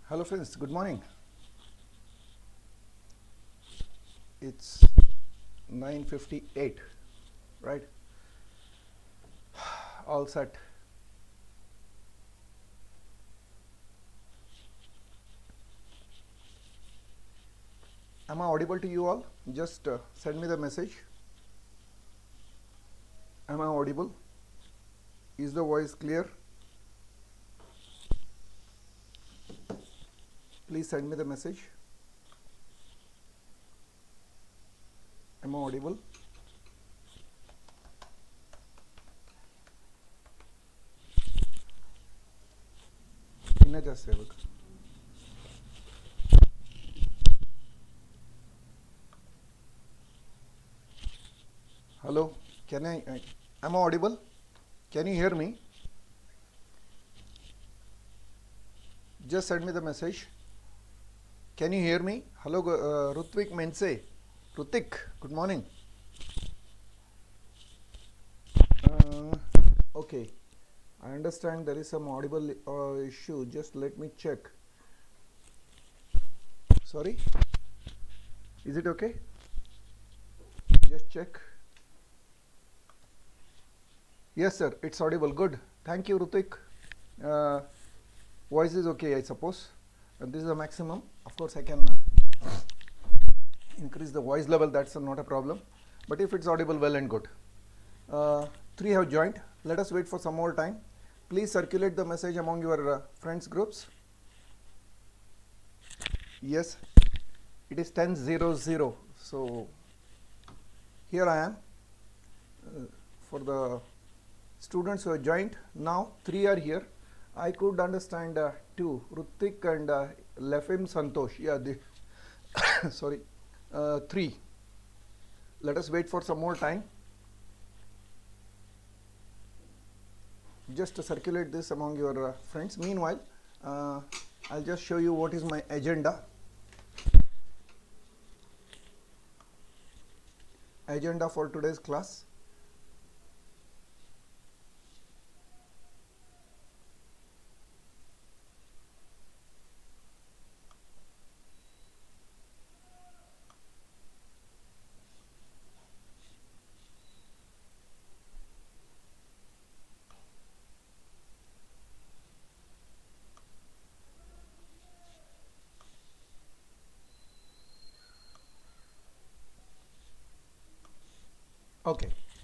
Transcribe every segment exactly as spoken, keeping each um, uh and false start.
Hello friends, good morning. It's nine fifty-eight, right? All set. Am I audible to you all? Just uh, send me the message. Am I audible? Is the voice clear? Please send me the message. Am I audible? Inna chestevak. Hello, can I, uh, am I audible? Can you hear me? Just send me the message. Can you hear me? Hello, uh, Rutvik Mense. Rutik, good morning. Uh, okay, I understand there is some audible uh, issue. Just let me check. Sorry, is it okay? Just check. Yes, sir, it's audible. Good. Thank you, Rutik. Uh, voice is okay, I suppose. And this is the maximum. Of course, I can uh, increase the voice level. That's uh, not a problem. But if it's audible, well and good. Uh, three have joined. Let us wait for some more time. Please circulate the message among your uh, friends groups. Yes, it is ten zero zero. So here I am. Uh, for the students who have joined, now three are here. I could understand uh, two, Rutik and uh, Lefim Santosh. Yeah, they sorry, uh, three. Let us wait for some more time. Just to circulate this among your uh, friends. Meanwhile, uh, I'll just show you what is my agenda. Agenda for today's class. Okay.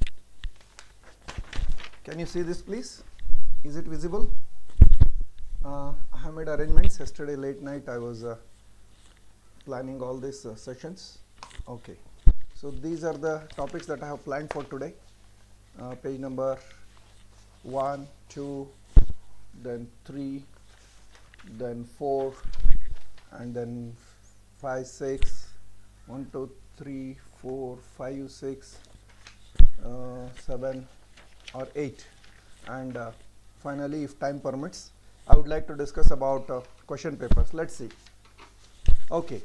Can you see this, please? Is it visible? Uh, I have made arrangements. Yesterday late night I was uh, planning all these uh, sessions. Okay. So these are the topics that I have planned for today. Uh, page number one, two, then three, then four, and then five, six, one, two, three, four, five, six. Uh, seven or eight, and uh, finally, if time permits, I would like to discuss about uh, question papers. Let's see. Okay,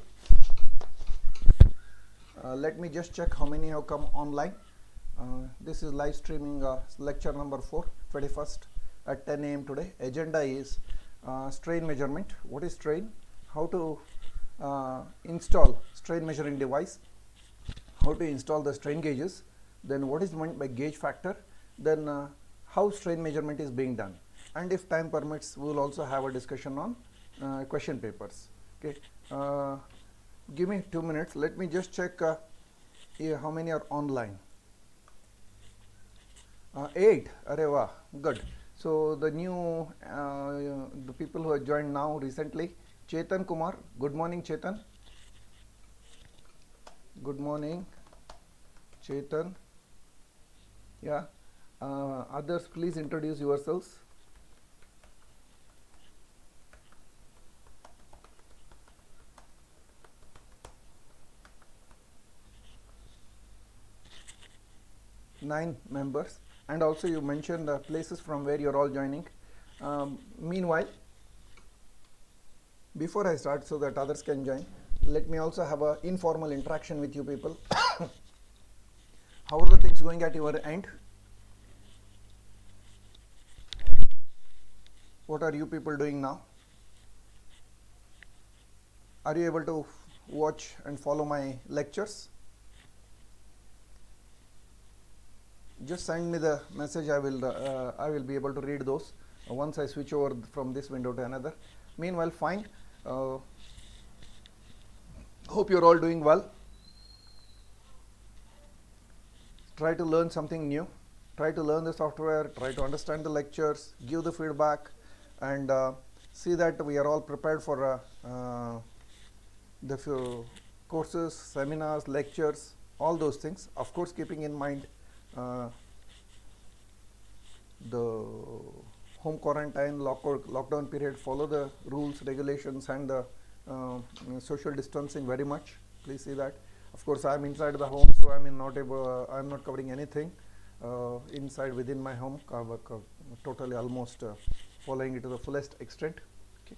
uh, let me just check how many have come online. Uh, this is live streaming uh, lecture number four, twenty-first at ten A M today. Agenda is uh, strain measurement. What is strain? How to uh, install strain measuring device? How to install the strain gauges? Then what is meant by gauge factor, then uh, how strain measurement is being done, and if time permits we will also have a discussion on uh, question papers. Okay, uh, give me two minutes, let me just check uh, yeah, how many are online. Uh, eight, areva, good. So the new uh, the people who have joined now recently, Chetan Kumar, good morning Chetan. Good morning Chetan. Yeah, uh, others please introduce yourselves. Nine members, and also you mentioned the places from where you're all joining. Um, meanwhile, before I start so that others can join, let me also have an informal interaction with you people. How are the things going at your end? What are you people doing now? Are you able to watch and follow my lectures? Just send me the message. I will uh, I will be able to read those uh, once I switch over from this window to another. Meanwhile, fine. Uh, hope you're all doing well. Try to learn something new. Try to learn the software. Try to understand the lectures. Give the feedback, and uh, see that we are all prepared for uh, uh, the few courses, seminars, lectures, all those things. Of course, keeping in mind Uh, the home quarantine lock lockdown period. Follow the rules, regulations, and the uh, social distancing very much. Please see that. Of course, I am inside the home, so I am not able. Uh, I am not covering anything uh, inside within my home. Cover, cover, totally, almost uh, following it to the fullest extent. Okay.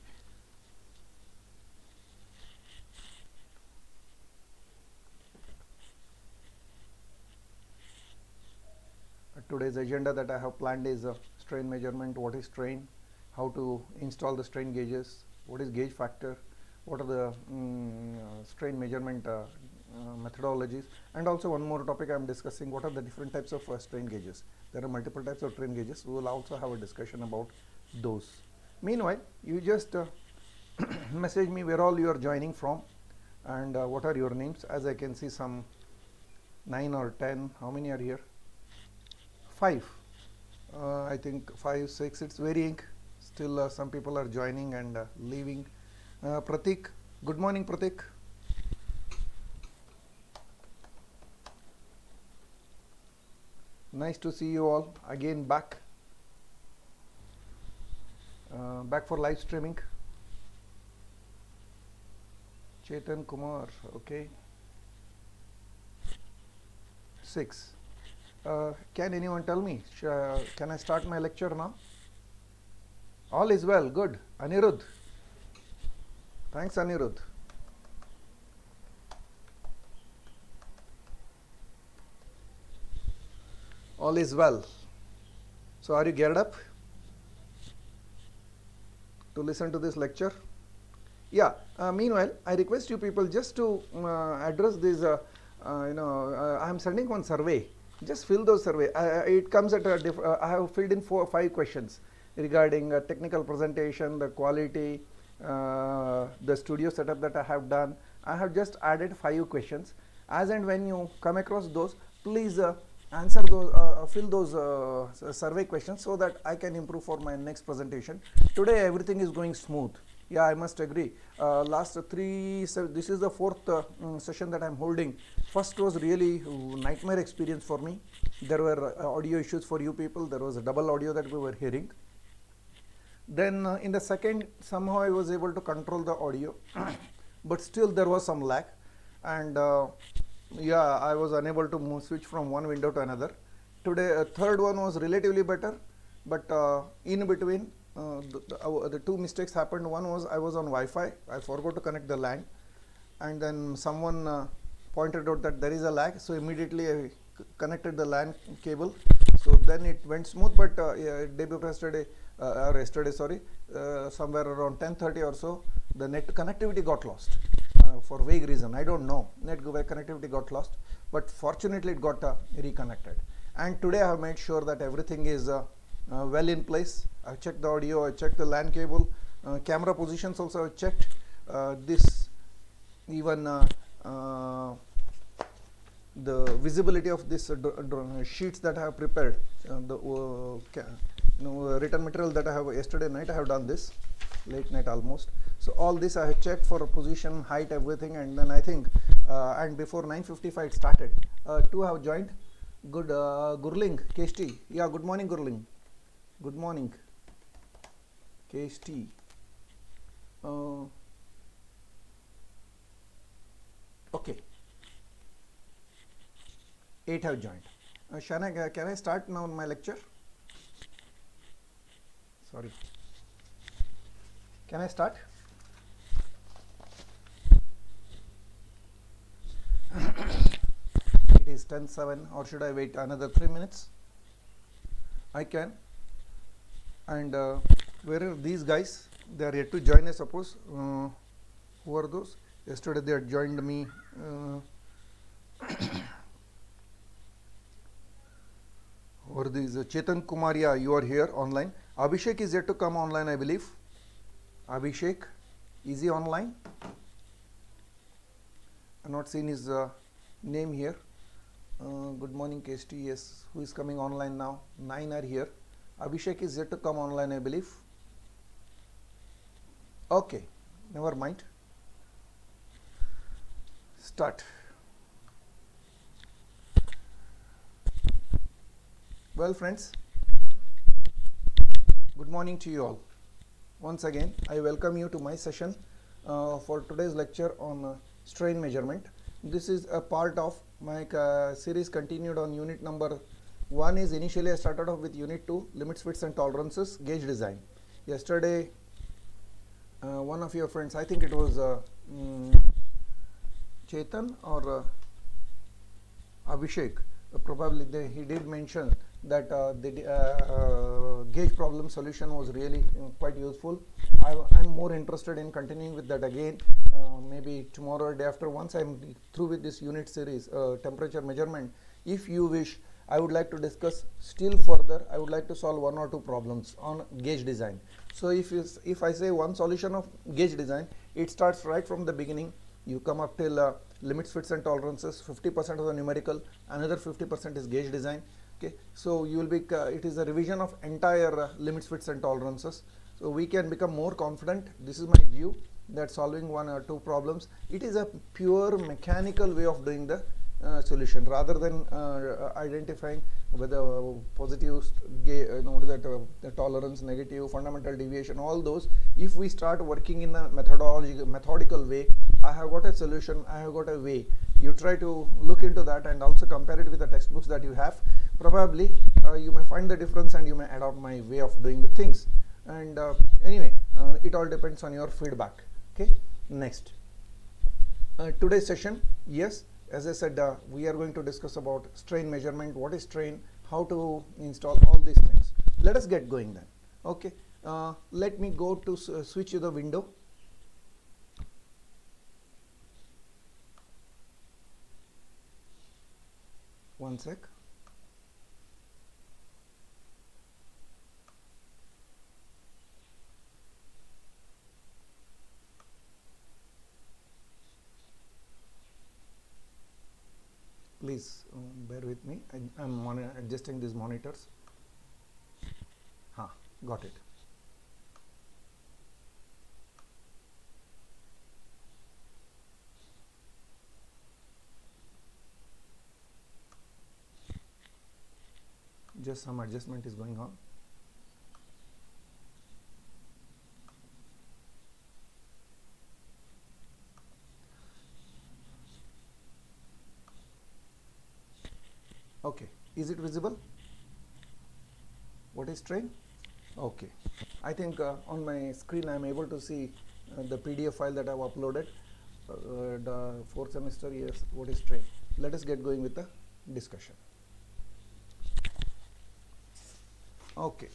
Today's agenda that I have planned is uh, strain measurement. What is strain? How to install the strain gauges? What is gauge factor? What are the um, uh, strain measurement uh, uh, methodologies? And also one more topic I am discussing: what are the different types of uh, strain gauges? There are multiple types of strain gauges. We will also have a discussion about those. Meanwhile, you just uh, message me where all you are joining from, and uh, what are your names. As I can see, some nine or ten. How many are here? Five. Uh, I think five, six. It's varying. Still, uh, some people are joining and uh, leaving. Uh, Pratik, good morning, Pratik. Nice to see you all again back. Uh, back for live streaming. Chetan Kumar, okay. Six. Uh, can anyone tell me, uh, can I start my lecture now? All is well, good. Anirudh. Thanks, Anirudh. All is well. So, are you geared up to listen to this lecture? Yeah, uh, meanwhile, I request you people just to uh, address this, uh, uh, you know, uh, I am sending one survey. Just fill those survey. Uh, it comes at a diff uh, I have filled in four or five questions regarding uh, technical presentation, the quality, uh, the studio setup that I have done. I have just added five questions. As and when you come across those, please uh, answer those, uh, fill those uh, survey questions so that I can improve for my next presentation. Today everything is going smooth. Yeah, I must agree. Uh, last three, so this is the fourth uh, um, session that I am holding. First was really uh, nightmare experience for me. There were uh, audio issues for you people. There was a double audio that we were hearing. Then uh, in the second, somehow I was able to control the audio, but still there was some lag. And uh, yeah, I was unable to move, switch from one window to another. Today, uh, third one was relatively better, but uh, in between, Uh, the, the, uh, the two mistakes happened. One was I was on Wi-Fi. I forgot to connect the LAN, and then someone uh, pointed out that there is a lag. So immediately I connected the LAN cable. So then it went smooth. But uh, yeah, day before yesterday, uh, or yesterday, sorry, uh, somewhere around ten thirty or so, the net connectivity got lost uh, for vague reason. I don't know. Net connectivity got lost, but fortunately it got uh, reconnected. And today I have made sure that everything is Uh, Uh, well in place. I checked the audio, I checked the LAN cable, uh, camera positions also I checked. Uh, this even uh, uh, the visibility of this uh, sheets that I have prepared, uh, the uh, you know, written material that I have yesterday night. I have done this late night almost. So all this I have checked for position, height, everything, and then I think uh, and before nine fifty-five it started. Uh, two have joined. Good, uh, Gurling, K S T. Yeah, good morning, Gurling. Good morning, K S T. Uh, okay, eight have joined. Uh, Shana, can I start now my lecture? Sorry. Can I start? It is ten seven, or should I wait another three minutes? I can. And uh, where are these guys? They are yet to join, I suppose. Uh, Who are those? Yesterday they had joined me. Uh, or these uh, Chetan Kumaria, you are here online. Abhishek is yet to come online, I believe. Abhishek, is he online? I have not seen his uh, name here. Uh, good morning, K S T. Yes, who is coming online now? Nine are here. Abhishek is yet to come online, I believe. Okay, never mind. Start. Well, friends, good morning to you all. Once again, I welcome you to my session uh, for today's lecture on uh, strain measurement. This is a part of my uh, series continued on unit number one. Is initially I started off with unit two, limits, widths and tolerances, gauge design. Yesterday, uh, one of your friends, I think it was uh, um, Chetan or uh, Abhishek, uh, probably they, he did mention that uh, the uh, uh, gauge problem solution was really uh, quite useful. I am more interested in continuing with that again, uh, maybe tomorrow or day after. Once I am through with this unit series, uh, temperature measurement, if you wish, I would like to discuss still further. I would like to solve one or two problems on gauge design. So if, you, if I say one solution of gauge design, it starts right from the beginning. You come up till uh, limits, widths and tolerances, fifty percent of the numerical, another fifty percent is gauge design. Okay, so you will be, uh, it is a revision of entire uh, limits, widths and tolerances. So we can become more confident. This is my view, that solving one or two problems, it is a pure mechanical way of doing the uh, solution, rather than uh, identifying whether uh, positive, you know, that uh, the tolerance, negative, fundamental deviation, all those. If we start working in a methodology, methodical way, I have got a solution, I have got a way. You try to look into that and also compare it with the textbooks that you have. Probably uh, you may find the difference and you may adopt my way of doing the things. And uh, anyway, uh, it all depends on your feedback. Okay, next. Uh, today's session, yes, as I said, uh, we are going to discuss about strain measurement, what is strain, how to install all these things. Let us get going then. Okay, uh, let me go to uh, switch to the window. One sec. Please um, bear with me. I am adjusting these monitors. Ha, got it. Just some adjustment is going on. Okay, is it visible? What is strain? Okay, I think uh, on my screen I am able to see uh, the P D F file that I have uploaded. Uh, the fourth semester, yes, what is strain? Let us get going with the discussion. Okay.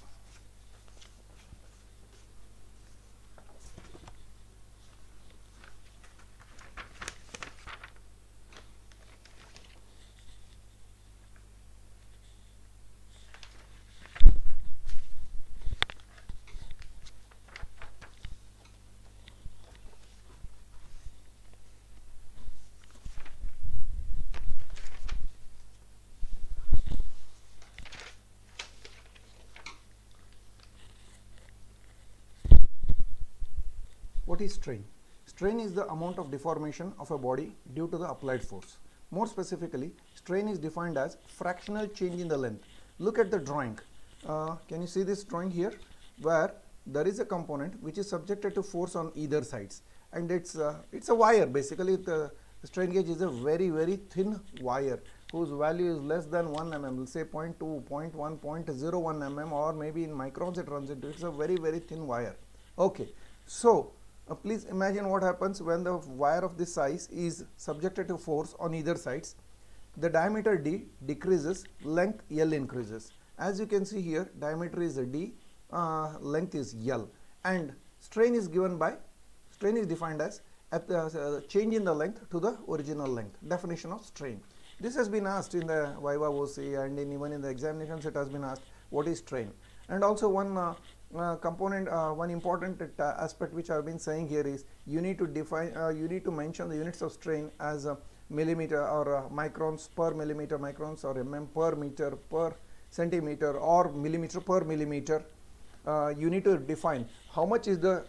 What is strain? Strain is the amount of deformation of a body due to the applied force. More specifically, strain is defined as fractional change in the length. Look at the drawing. Uh, can you see this drawing here, where there is a component which is subjected to force on either sides, and it's uh, it's a wire. Basically, the strain gauge is a very very thin wire whose value is less than one millimeter. We'll say zero point two, zero point one, zero point zero one millimeter, or maybe in microns it runs into. It's a very very thin wire. Okay, so Uh, please imagine what happens when the wire of this size is subjected to force on either sides. The diameter D decreases, length L increases. As you can see here, diameter is D, uh, length is L, and strain is given by, strain is defined as at the uh, change in the length to the original length. Definition of strain. This has been asked in the Viva O C, and in even in the examinations it has been asked what is strain. And also one uh, uh, component, uh, one important uh, aspect which I have been saying here is you need to define, uh, you need to mention the units of strain as a millimeter or uh, microns per millimeter, microns or mm per meter per centimeter or millimeter per millimeter. Uh, you need to define how much is the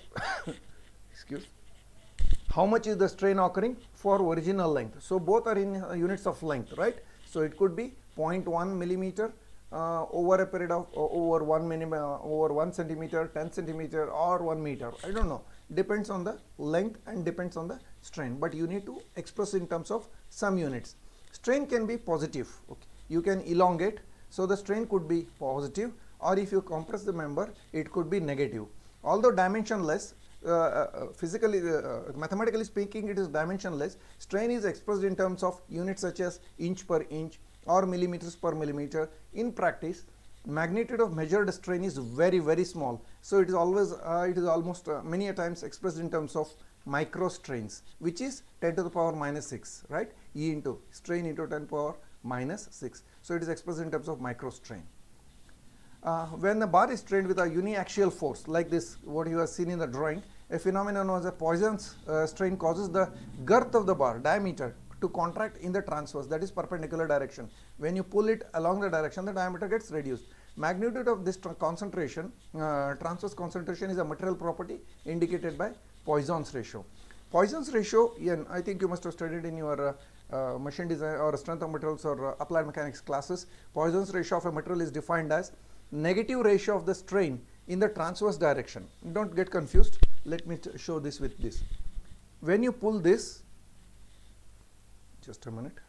excuse how much is the strain occurring for original length. So both are in uh, units of length, right? So it could be zero point one millimeter uh, over a period of uh, over one minim uh, over one centimeter, ten centimeter, or one meter. I don't know. Depends on the length and depends on the strain. But you need to express in terms of some units. Strain can be positive. Okay. You can elongate. So the strain could be positive, or if you compress the member, it could be negative. Although dimensionless, uh, uh, physically, uh, mathematically speaking, it is dimensionless. Strain is expressed in terms of units such as inch per inch or millimeters per millimeter. In practice, magnitude of measured strain is very very small. So it is always, uh, it is almost uh, many a times expressed in terms of micro strains, which is ten to the power minus six, right? E into strain into ten power minus six. So it is expressed in terms of micro strain. Uh, when the bar is strained with a uniaxial force like this, what you have seen in the drawing, a phenomenon known as a Poisson's uh, strain causes the girth of the bar diameter to contract in the transverse, that is perpendicular direction. When you pull it along the direction, the diameter gets reduced. Magnitude of this concentration, uh, transverse concentration, is a material property indicated by Poisson's ratio. Poisson's ratio, N, I think you must have studied in your uh, uh, machine design or strength of materials or uh, applied mechanics classes. Poisson's ratio of a material is defined as negative ratio of the strain in the transverse direction. Don't get confused. Let me show this with this. When you pull this, just a minute.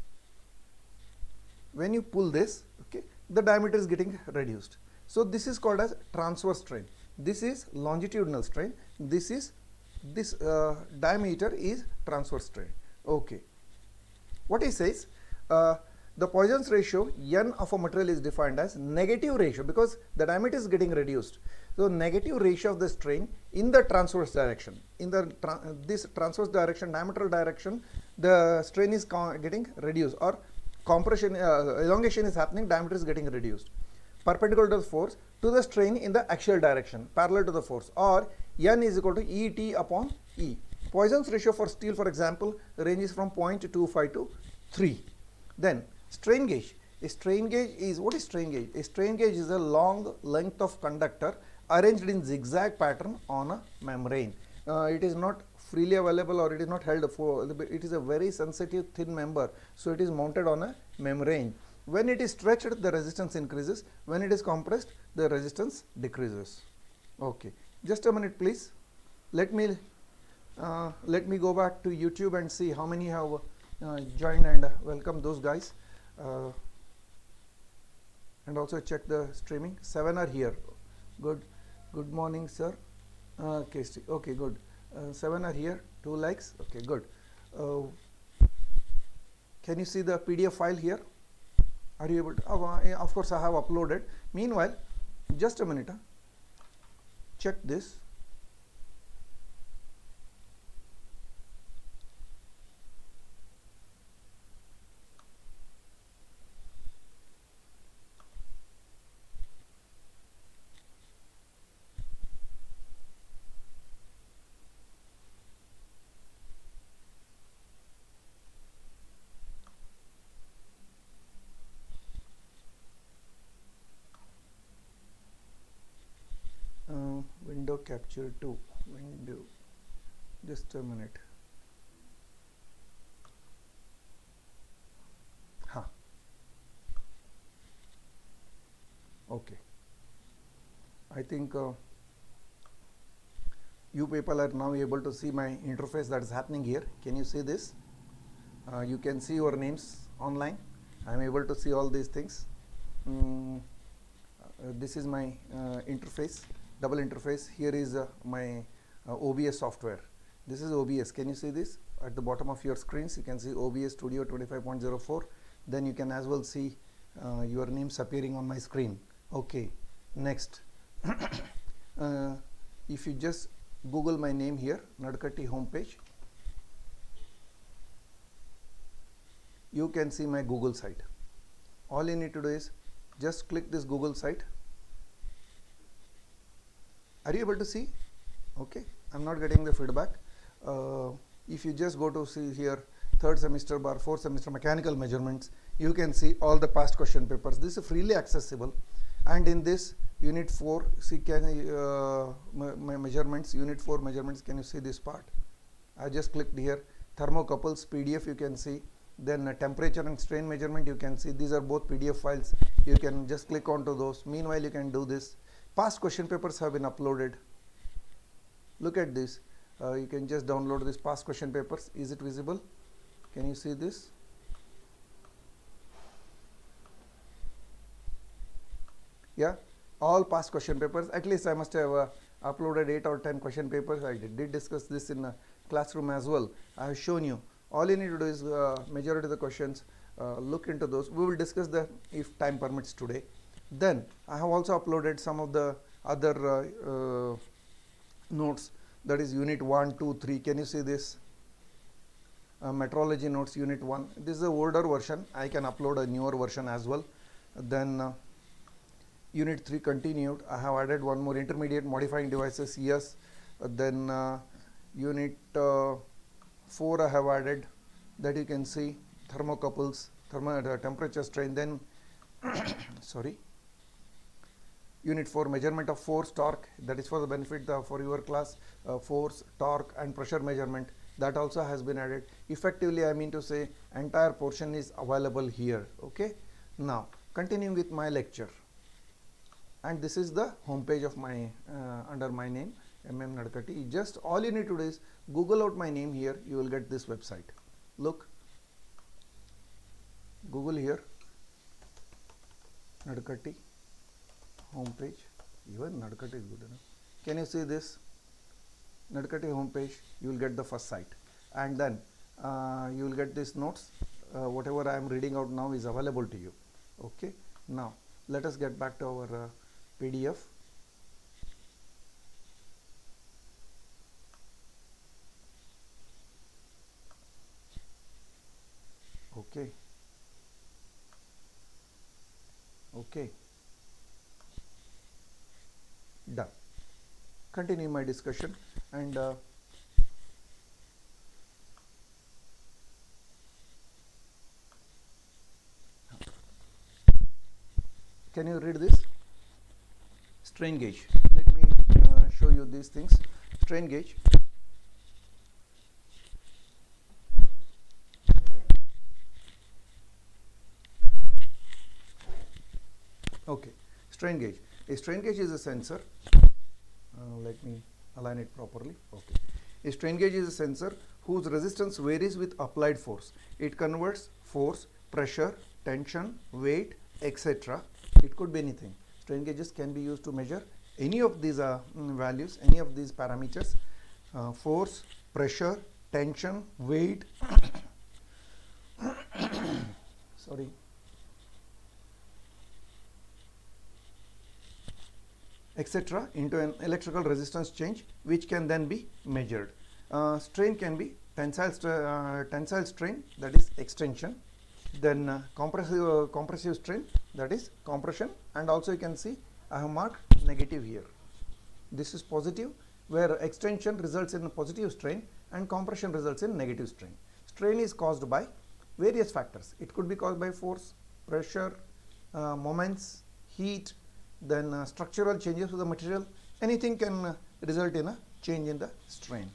When you pull this, okay, the diameter is getting reduced. So this is called as transverse strain. This is longitudinal strain. This is this uh, diameter is transverse strain. Okay. What he says, uh, the Poisson's ratio N of a material is defined as negative ratio because the diameter is getting reduced. So negative ratio of the strain in the transverse direction. In the tra this transverse direction, diametral direction, the strain is getting reduced, or compression, uh, elongation is happening, diameter is getting reduced. Perpendicular to the force to the strain in the axial direction, parallel to the force, or N is equal to E T upon E. Poisson's ratio for steel, for example, ranges from zero point two five to three. Then strain gauge. A strain gauge is, what is strain gauge? A strain gauge is a long length of conductor arranged in zigzag pattern on a membrane. Uh, it is not freely available, or it is not held for, it is a very sensitive thin member, so it is mounted on a membrane. When it is stretched, the resistance increases. When it is compressed, the resistance decreases. Okay, just a minute please. Let me uh, let me go back to YouTube and see how many have uh, joined, and uh, welcome those guys. Uh, and also check the streaming. Seven are here. Good. Good morning, sir. Uh, okay, okay, good. Uh, seven are here. Two likes. Okay, good. Uh, can you see the P D F file here? Are you able to? Oh, uh, of course, I have uploaded. Meanwhile, just a minute. Huh? Check this. Window capture two, window, just a minute. Huh. Okay. I think uh, you people are now able to see my interface that is happening here. Can you see this? Uh, you can see your names online. I am able to see all these things. Mm, uh, this is my uh, interface. Double interface. Here is uh, my uh, O B S software. This is O B S. Can you see this? At the bottom of your screens, you can see O B S Studio twenty-five point oh four. Then you can as well see uh, your names appearing on my screen. Okay. Next, uh, if you just Google my name here, Nadakatti homepage, you can see my Google site. All you need to do is just click this Google site. Are you able to see? Okay, I'm not getting the feedback. Uh, if you just go to see here, third semester bar, fourth semester mechanical measurements, you can see all the past question papers. This is freely accessible, and in this unit four, see can uh, my measurements, unit four measurements, can you see this part? I just clicked here. Thermocouples P D F you can see, then uh, temperature and strain measurement you can see. These are both P D F files. You can just click onto those. Meanwhile, you can do this. Past question papers have been uploaded. Look at this. Uh, you can just download this past question papers. Is it visible? Can you see this? Yeah, all past question papers. At least I must have uh, uploaded eight or ten question papers. I did, did discuss this in a classroom as well. I have shown you. All you need to do is uh, majority of the questions, uh, look into those. We will discuss them if time permits today. Then I have also uploaded some of the other uh, uh, notes, that is unit one, two, three. Can you see this? Uh, metrology notes unit one. This is a older version. I can upload a newer version as well. Then uh, unit three continued. I have added one more, intermediate modifying devices. Yes. Uh, then uh, unit uh, four I have added, that you can see thermocouples, thermo uh, temperature strain. Then sorry, unit four, measurement of force, torque, that is for the benefit uh, for your class, uh, force, torque and pressure measurement, that also has been added. Effectively, I mean to say entire portion is available here. Okay, now continuing with my lecture, and this is the home page of my uh, under my name, M M Nadakatti. Just all you need to do is Google out my name here, you will get this website. Look, Google here, Nadakatti home page. Even Nadakatti is good enough. Can you see this? Nadakatti home page, you will get the first site, and then uh, you will get these notes. Uh, whatever I am reading out now is available to you. Okay, now let us get back to our uh, P D F. Okay, okay, done. Continue my discussion, and uh, can you read this? Strain gauge. Let me uh, show you these things. Strain gauge. Okay, strain gauge. A strain gauge is a sensor. Uh, let me align it properly. Okay, a strain gauge is a sensor whose resistance varies with applied force. It converts force, pressure, tension, weight, et cetera. It could be anything. Strain gauges can be used to measure any of these uh, values, any of these parameters: uh, force, pressure, tension, weight. Sorry. Etc. into an electrical resistance change, which can then be measured. Uh, strain can be tensile, uh, tensile strain, that is extension, then uh, compressive, uh, compressive strain, that is compression, and also you can see I have marked negative here. This is positive, where extension results in a positive strain and compression results in negative strain. Strain is caused by various factors. It could be caused by force, pressure, uh, moments, heat, then uh, structural changes to the material. Anything can uh, result in a change in the strain.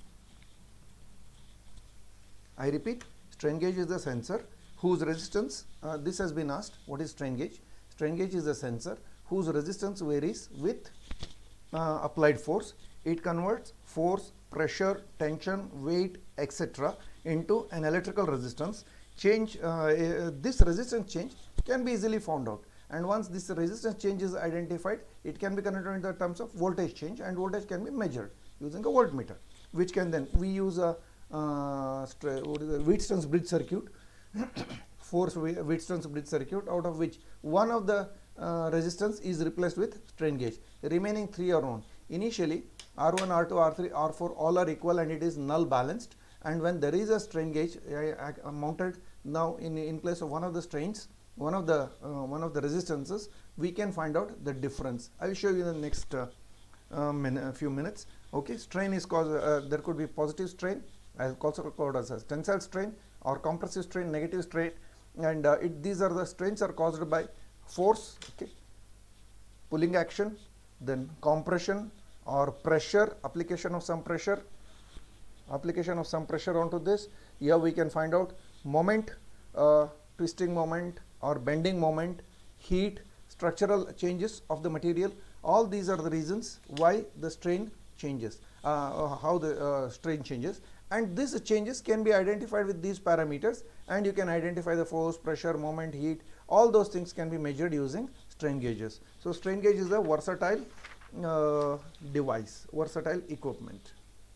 I repeat, strain gauge is a sensor whose resistance, uh, this has been asked, what is strain gauge? Strain gauge is a sensor whose resistance varies with uh, applied force. It converts force, pressure, tension, weight, et cetera into an electrical resistance. Change, uh, uh, this resistance change can be easily found out. And once this resistance change is identified, it can be converted into terms of voltage change, and voltage can be measured using a voltmeter, which can then, we use a uh, Wheatstone's bridge circuit, force Wheatstone's bridge circuit, out of which one of the uh, resistance is replaced with strain gauge. The remaining three are known. Initially, R one, R two, R three, R four all are equal and it is null balanced, and when there is a strain gauge I, I mounted now in in place of one of the strains, one of the uh, one of the resistances, we can find out the difference. I will show you in the next uh, uh, min a few minutes. Okay, strain is caused, uh, there could be positive strain, also called as a tensile strain, or compressive strain, negative strain, and uh, it, these are the strains are caused by force, okay, pulling action, then compression or pressure, application of some pressure, application of some pressure onto this. Here we can find out moment, uh, twisting moment or bending moment, heat, structural changes of the material. All these are the reasons why the strain changes, uh, how the uh, strain changes, and these changes can be identified with these parameters, and you can identify the force, pressure, moment, heat. All those things can be measured using strain gauges. So strain gauge is a versatile uh, device, versatile equipment.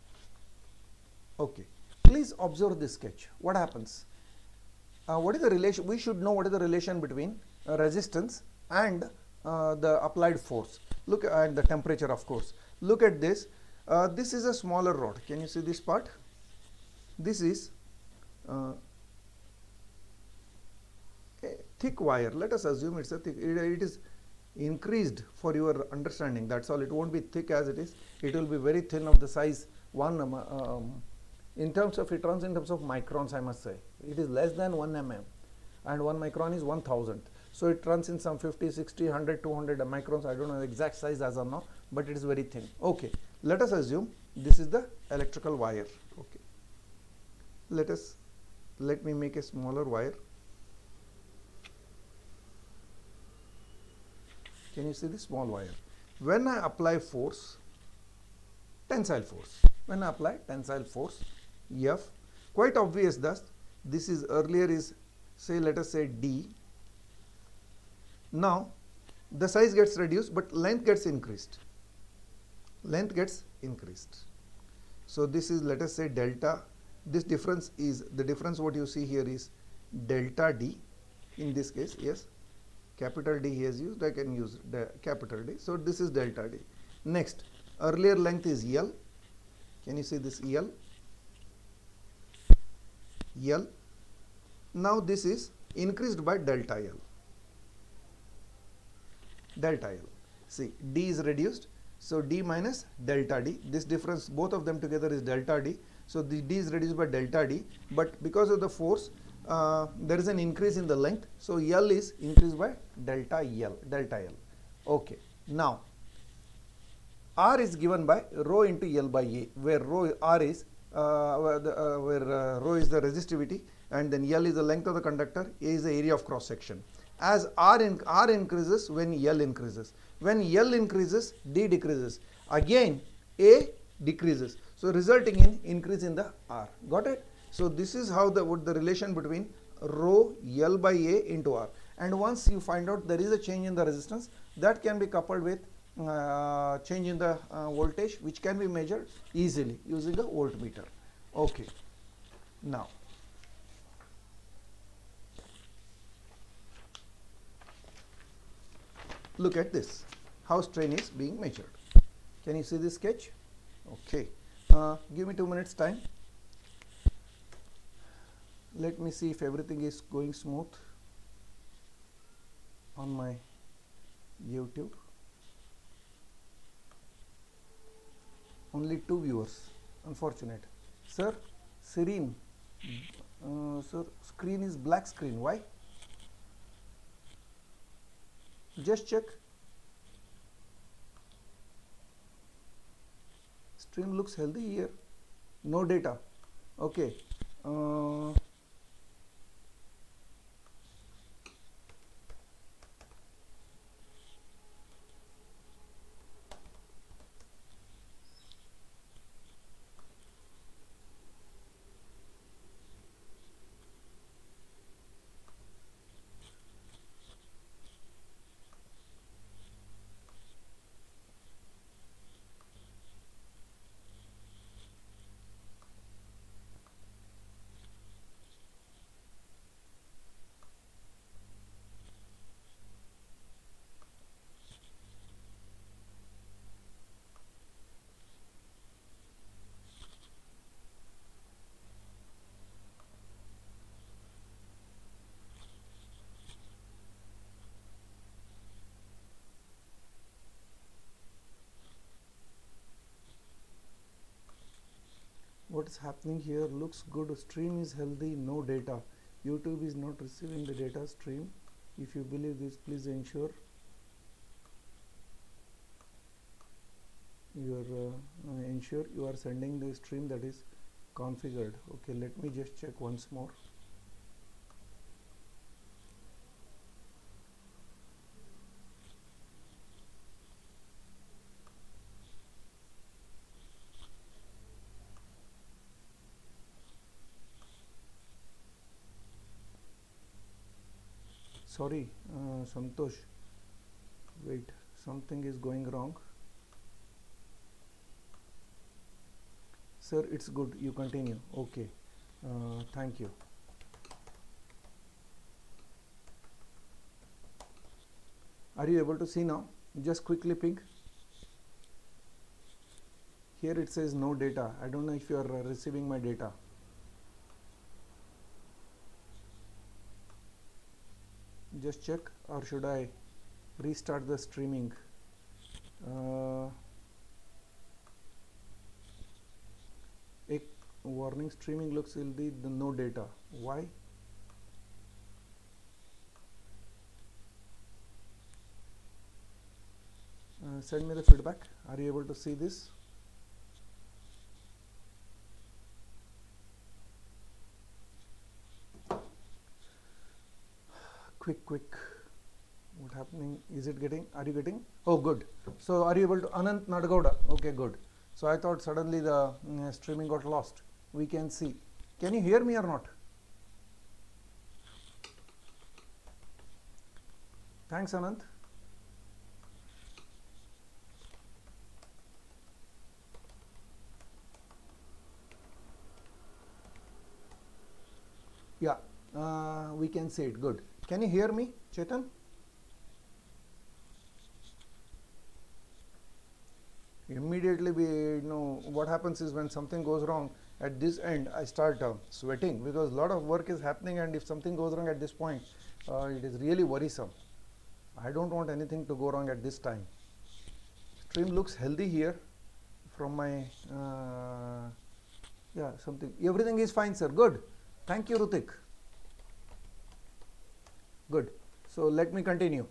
Okay, please observe this sketch. What happens? Uh, what is the relation? We should know what is the relation between uh, resistance and uh, the applied force. Look at the temperature, of course. Look at this. Uh, this is a smaller rod. Can you see this part? This is uh, a thick wire. Let us assume it's a thick. It, it is increased for your understanding. That's all. It won't be thick as it is. It will be very thin, of the size one. Um, um, in terms of it runs in terms of microns, I must say. It is less than one millimeter, and one micron is one thousand. So it runs in some fifty, sixty, one hundred, two hundred microns. I don't know the exact size as of now, but it is very thin. Okay, let us assume this is the electrical wire. Okay, let us let me make a smaller wire. Can you see this small wire? When I apply force, tensile force, when I apply tensile force, F, quite obvious that this is earlier is, say, let us say D. Now the size gets reduced, but length gets increased. Length gets increased. So this is, let us say, delta. This difference is, the difference what you see here is delta D. In this case, yes, capital D he has used, I can use the capital D. So this is delta D. Next, earlier length is L. Can you see this L? L. Now this is increased by delta L. Delta L. See, D is reduced. So D minus delta D. This difference, both of them together, is delta D. So the D is reduced by delta D. But because of the force, uh, there is an increase in the length. So L is increased by delta L. Delta L. Okay. Now R is given by rho into L by A, where rho R is uh, where, the, uh, where uh, rho is the resistivity, and then L is the length of the conductor, A is the area of cross section. As R, in, R increases when L increases. When L increases, D decreases. Again, A decreases. So resulting in increase in the R. Got it? So this is how the what the relation between rho L by A into R. And once you find out there is a change in the resistance, that can be coupled with uh, change in the uh, voltage, which can be measured easily using a voltmeter. Okay. Now, look at this, how strain is being measured. Can you see this sketch? Okay. Uh, give me two minutes time. Let me see if everything is going smooth on my YouTube. Only two viewers, unfortunate. Sir, Serene, uh, sir, screen is black screen. Why? Just check. Stream looks healthy here. No data. Okay. Uh, what is happening here? Looks good, stream is healthy, no data. YouTube is not receiving the data stream. If you believe this, please ensure you are uh, uh, ensure you are sending the stream that is configured. Okay, let me just check once more. Sorry, uh, Santosh, wait, something is going wrong. Sir, it's good, you continue. Okay, uh, thank you. Are you able to see now? Just quickly ping. Here it says no data. I don't know if you are uh, receiving my data. Just check, or should I restart the streaming? Uh, a warning, streaming looks healthy, the no data. Why? Uh, send me the feedback. Are you able to see this? Quick, quick. What happening? Is it getting? Are you getting? Oh, good. So, are you able to? Anant-Nadakatti. Okay, good. So, I thought suddenly the uh, streaming got lost. We can see. Can you hear me or not? Thanks, Anant. Yeah, uh, we can see it. Good. Can you hear me, Chetan? Immediately we you know what happens is when something goes wrong at this end, I start uh, sweating because a lot of work is happening, and if something goes wrong at this point, uh, it is really worrisome. I don't want anything to go wrong at this time. Stream looks healthy here from my uh, yeah something. Everything is fine, sir. Good. Thank you, Rutik. Good. So let me continue.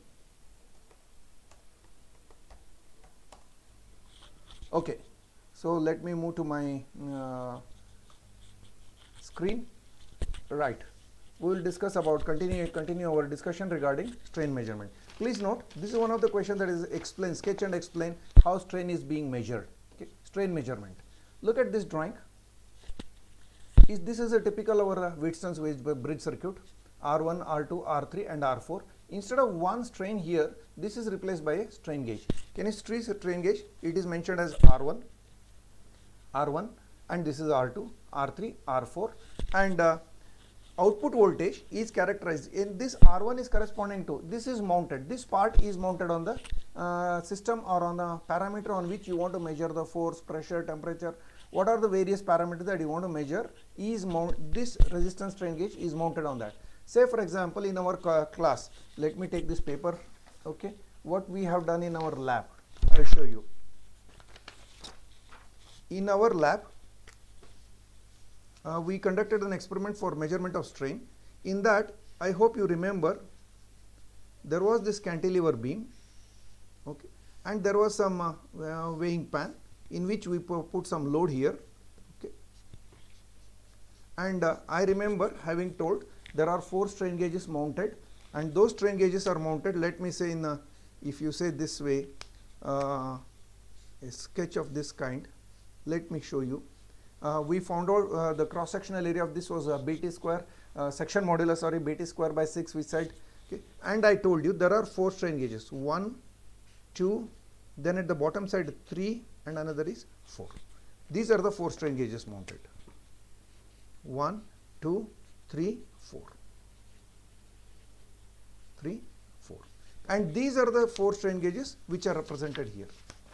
Okay. So let me move to my uh, screen. Right. We will discuss about continue continue our discussion regarding strain measurement. Please note, this is one of the questions that is explain sketch and explain how strain is being measured. Okay. Strain measurement. Look at this drawing. Is this is a typical our uh, Wheatstone's bridge circuit. R one, R two, R three and R four. Instead of one strain here, this is replaced by a strain gauge. Can you see strain gauge? It is mentioned as R one, R one, and this is R two, R three, R four, and uh, output voltage is characterized in this R one is corresponding to, this is mounted, this part is mounted on the uh, system or on the parameter on which you want to measure the force, pressure, temperature. What are the various parameters that you want to measure is mount, this resistance strain gauge is mounted on that. Say for example, in our class, let me take this paper, okay, what we have done in our lab, I will show you. In our lab, uh, we conducted an experiment for measurement of strain. In that, I hope you remember, there was this cantilever beam, okay, and there was some uh, uh, weighing pan in which we put some load here, okay, and uh, I remember having told there are four strain gauges mounted, and those strain gauges are mounted, let me say in a, if you say this way, uh, a sketch of this kind, let me show you. Uh, we found out uh, the cross sectional area of this was uh, B T square, uh, section modulus, sorry, B T square by six we said, okay, and I told you there are four strain gauges, one, two, then at the bottom side three, and another is four. These are the four strain gauges mounted. one, two, three, four. three, four. And these are the four strain gauges which are represented here.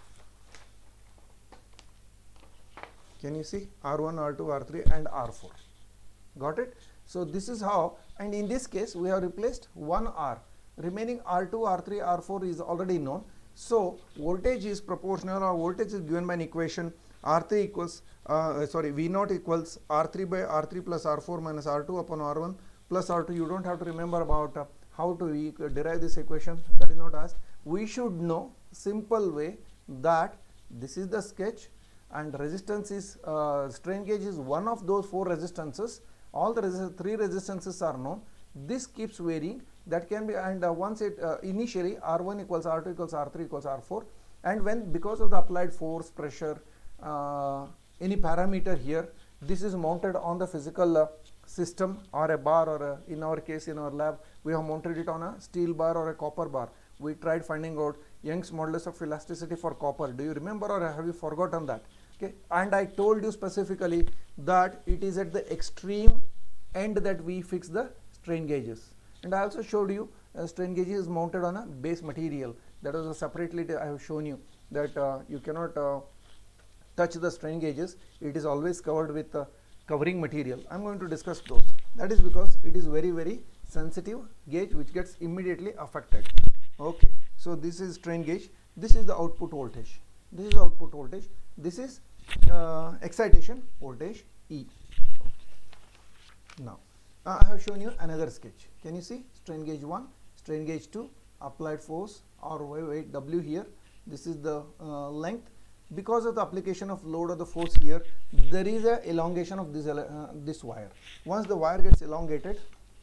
Can you see? R one, R two, R three and R four. Got it? So this is how, and in this case we have replaced one R. Remaining R two, R three, R four is already known. So voltage is proportional, or voltage is given by an equation R three equals, uh, sorry, V naught equals R three by R three plus R four minus R two upon R one plus R two. You don't have to remember about uh, how to e derive this equation. That is not asked. We should know simple way that this is the sketch and resistance is, uh, strain gauge is one of those four resistances. All the resist three resistances are known. This keeps varying. That can be, and uh, once it uh, initially R one equals R two equals R three equals R four, and when because of the applied force, pressure, uh, any parameter here, this is mounted on the physical uh, system or a bar, or a, in our case in our lab we have mounted it on a steel bar or a copper bar. We tried finding out Young's modulus of elasticity for copper. Do you remember, or have you forgotten that? Okay, and I told you specifically that it is at the extreme end that we fix the strain gauges. And I also showed you uh, strain gauge is mounted on a base material. That was a separately I have shown you that uh, you cannot uh, touch the strain gauges. It is always covered with uh, covering material. I am going to discuss those. That is because it is very very sensitive gauge which gets immediately affected. Okay, so this is strain gauge. This is the output voltage. This is the output voltage. This is uh, excitation voltage E. Okay. Now uh, I have shown you another sketch. Can you see strain gauge one, strain gauge two, applied force or weight W here. This is the uh, length. Because of the application of load or the force here, there is a elongation of this uh, this wire. Once the wire gets elongated,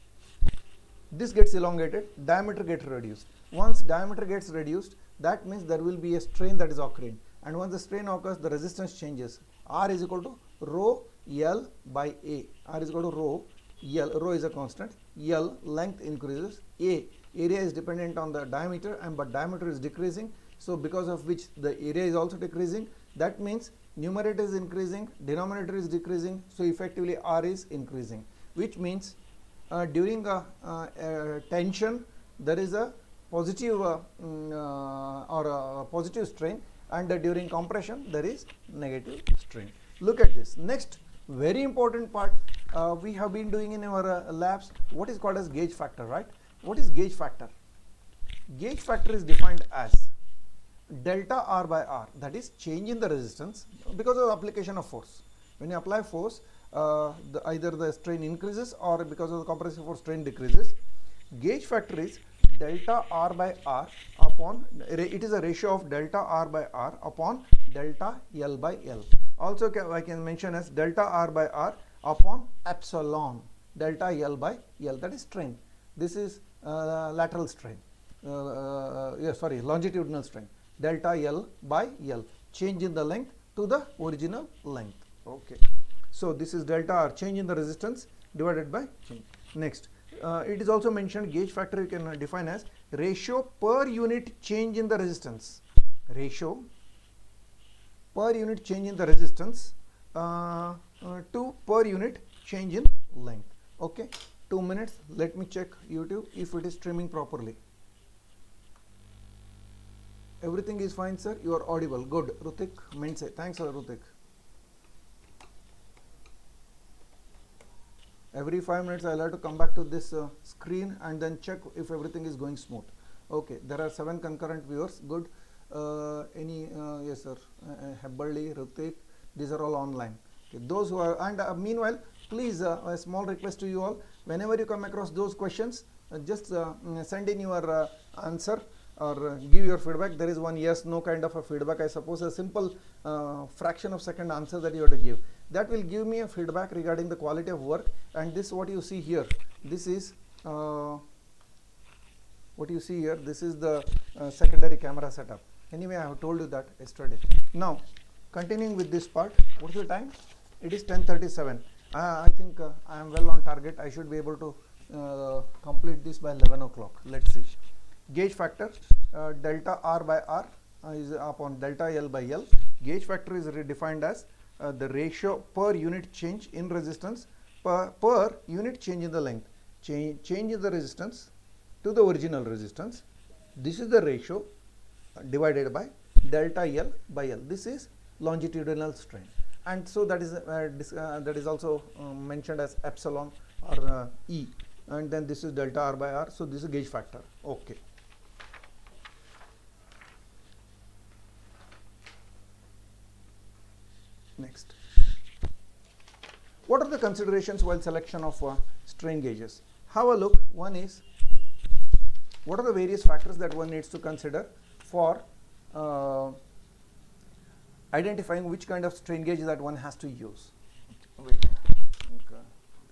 this gets elongated, diameter gets reduced. Once diameter gets reduced, that means there will be a strain that is occurring, and once the strain occurs, the resistance changes. R is equal to rho L by A. R is equal to rho L. Rho is a constant. L, length increases. A, area is dependent on the diameter, and but diameter is decreasing. So because of which the area is also decreasing. That means numerator is increasing, denominator is decreasing. So effectively R is increasing, which means uh, during a, uh, a tension there is a positive uh, uh, or a positive strain, and uh, during compression there is negative strain. Look at this. Next very important part uh, we have been doing in our uh, labs, what is called as gauge factor, right? What is gauge factor? Gauge factor is defined as delta R by R, that is change in the resistance because of the application of force. When you apply force, uh, the, either the strain increases or because of the compressive force strain decreases. Gauge factor is delta R by R upon, it is a ratio of delta R by R upon delta L by L. Also can, I can mention as delta R by R upon epsilon delta L by L, that is strain. This is uh, lateral strain, uh, uh, yeah, sorry, longitudinal strain. Delta L by L, change in the length to the original length. Okay, so this is delta R, change in the resistance divided by change. Next, uh, it is also mentioned gauge factor you can uh, define as ratio per unit change in the resistance. Ratio per unit change in the resistance uh, uh, to per unit change in length. Okay, two minutes. Let me check YouTube if it is streaming properly. Everything is fine, sir. You are audible. Good. Rutik Mense. Thanks, sir, Rutik. Every five minutes I'll have to come back to this uh, screen and then check if everything is going smooth. Okay. There are seven concurrent viewers. Good. Uh, any, uh, yes, sir. Uh, Hebballi, Rutik. These are all online. Okay. Those who are, and uh, meanwhile, please, uh, a small request to you all. Whenever you come across those questions, uh, just uh, send in your uh, answer. Or uh, give your feedback. There is one yes no kind of a feedback, I suppose, a simple uh, fraction of second answer that you have to give. That will give me a feedback regarding the quality of work. And this what you see here, this is uh, what you see here, this is the uh, secondary camera setup. Anyway, I have told you that yesterday. Now continuing with this part, what's the time? It is ten thirty-seven. uh, I think uh, I am well on target. I should be able to uh, complete this by eleven o'clock. Let's see. Gauge factor uh, delta R by R uh, is upon delta L by L. Gauge factor is redefined as uh, the ratio per unit change in resistance per, per unit change in the length. Change, change in the resistance to the original resistance. This is the ratio uh, divided by delta L by L. This is longitudinal strain, and so that is uh, dis, uh, that is also uh, mentioned as epsilon or uh, E, and then this is delta R by R. So this is gauge factor. Okay. What are the considerations while selection of uh, strain gauges? Have a look. One is, what are the various factors that one needs to consider for uh, identifying which kind of strain gauge that one has to use? Wait. Okay.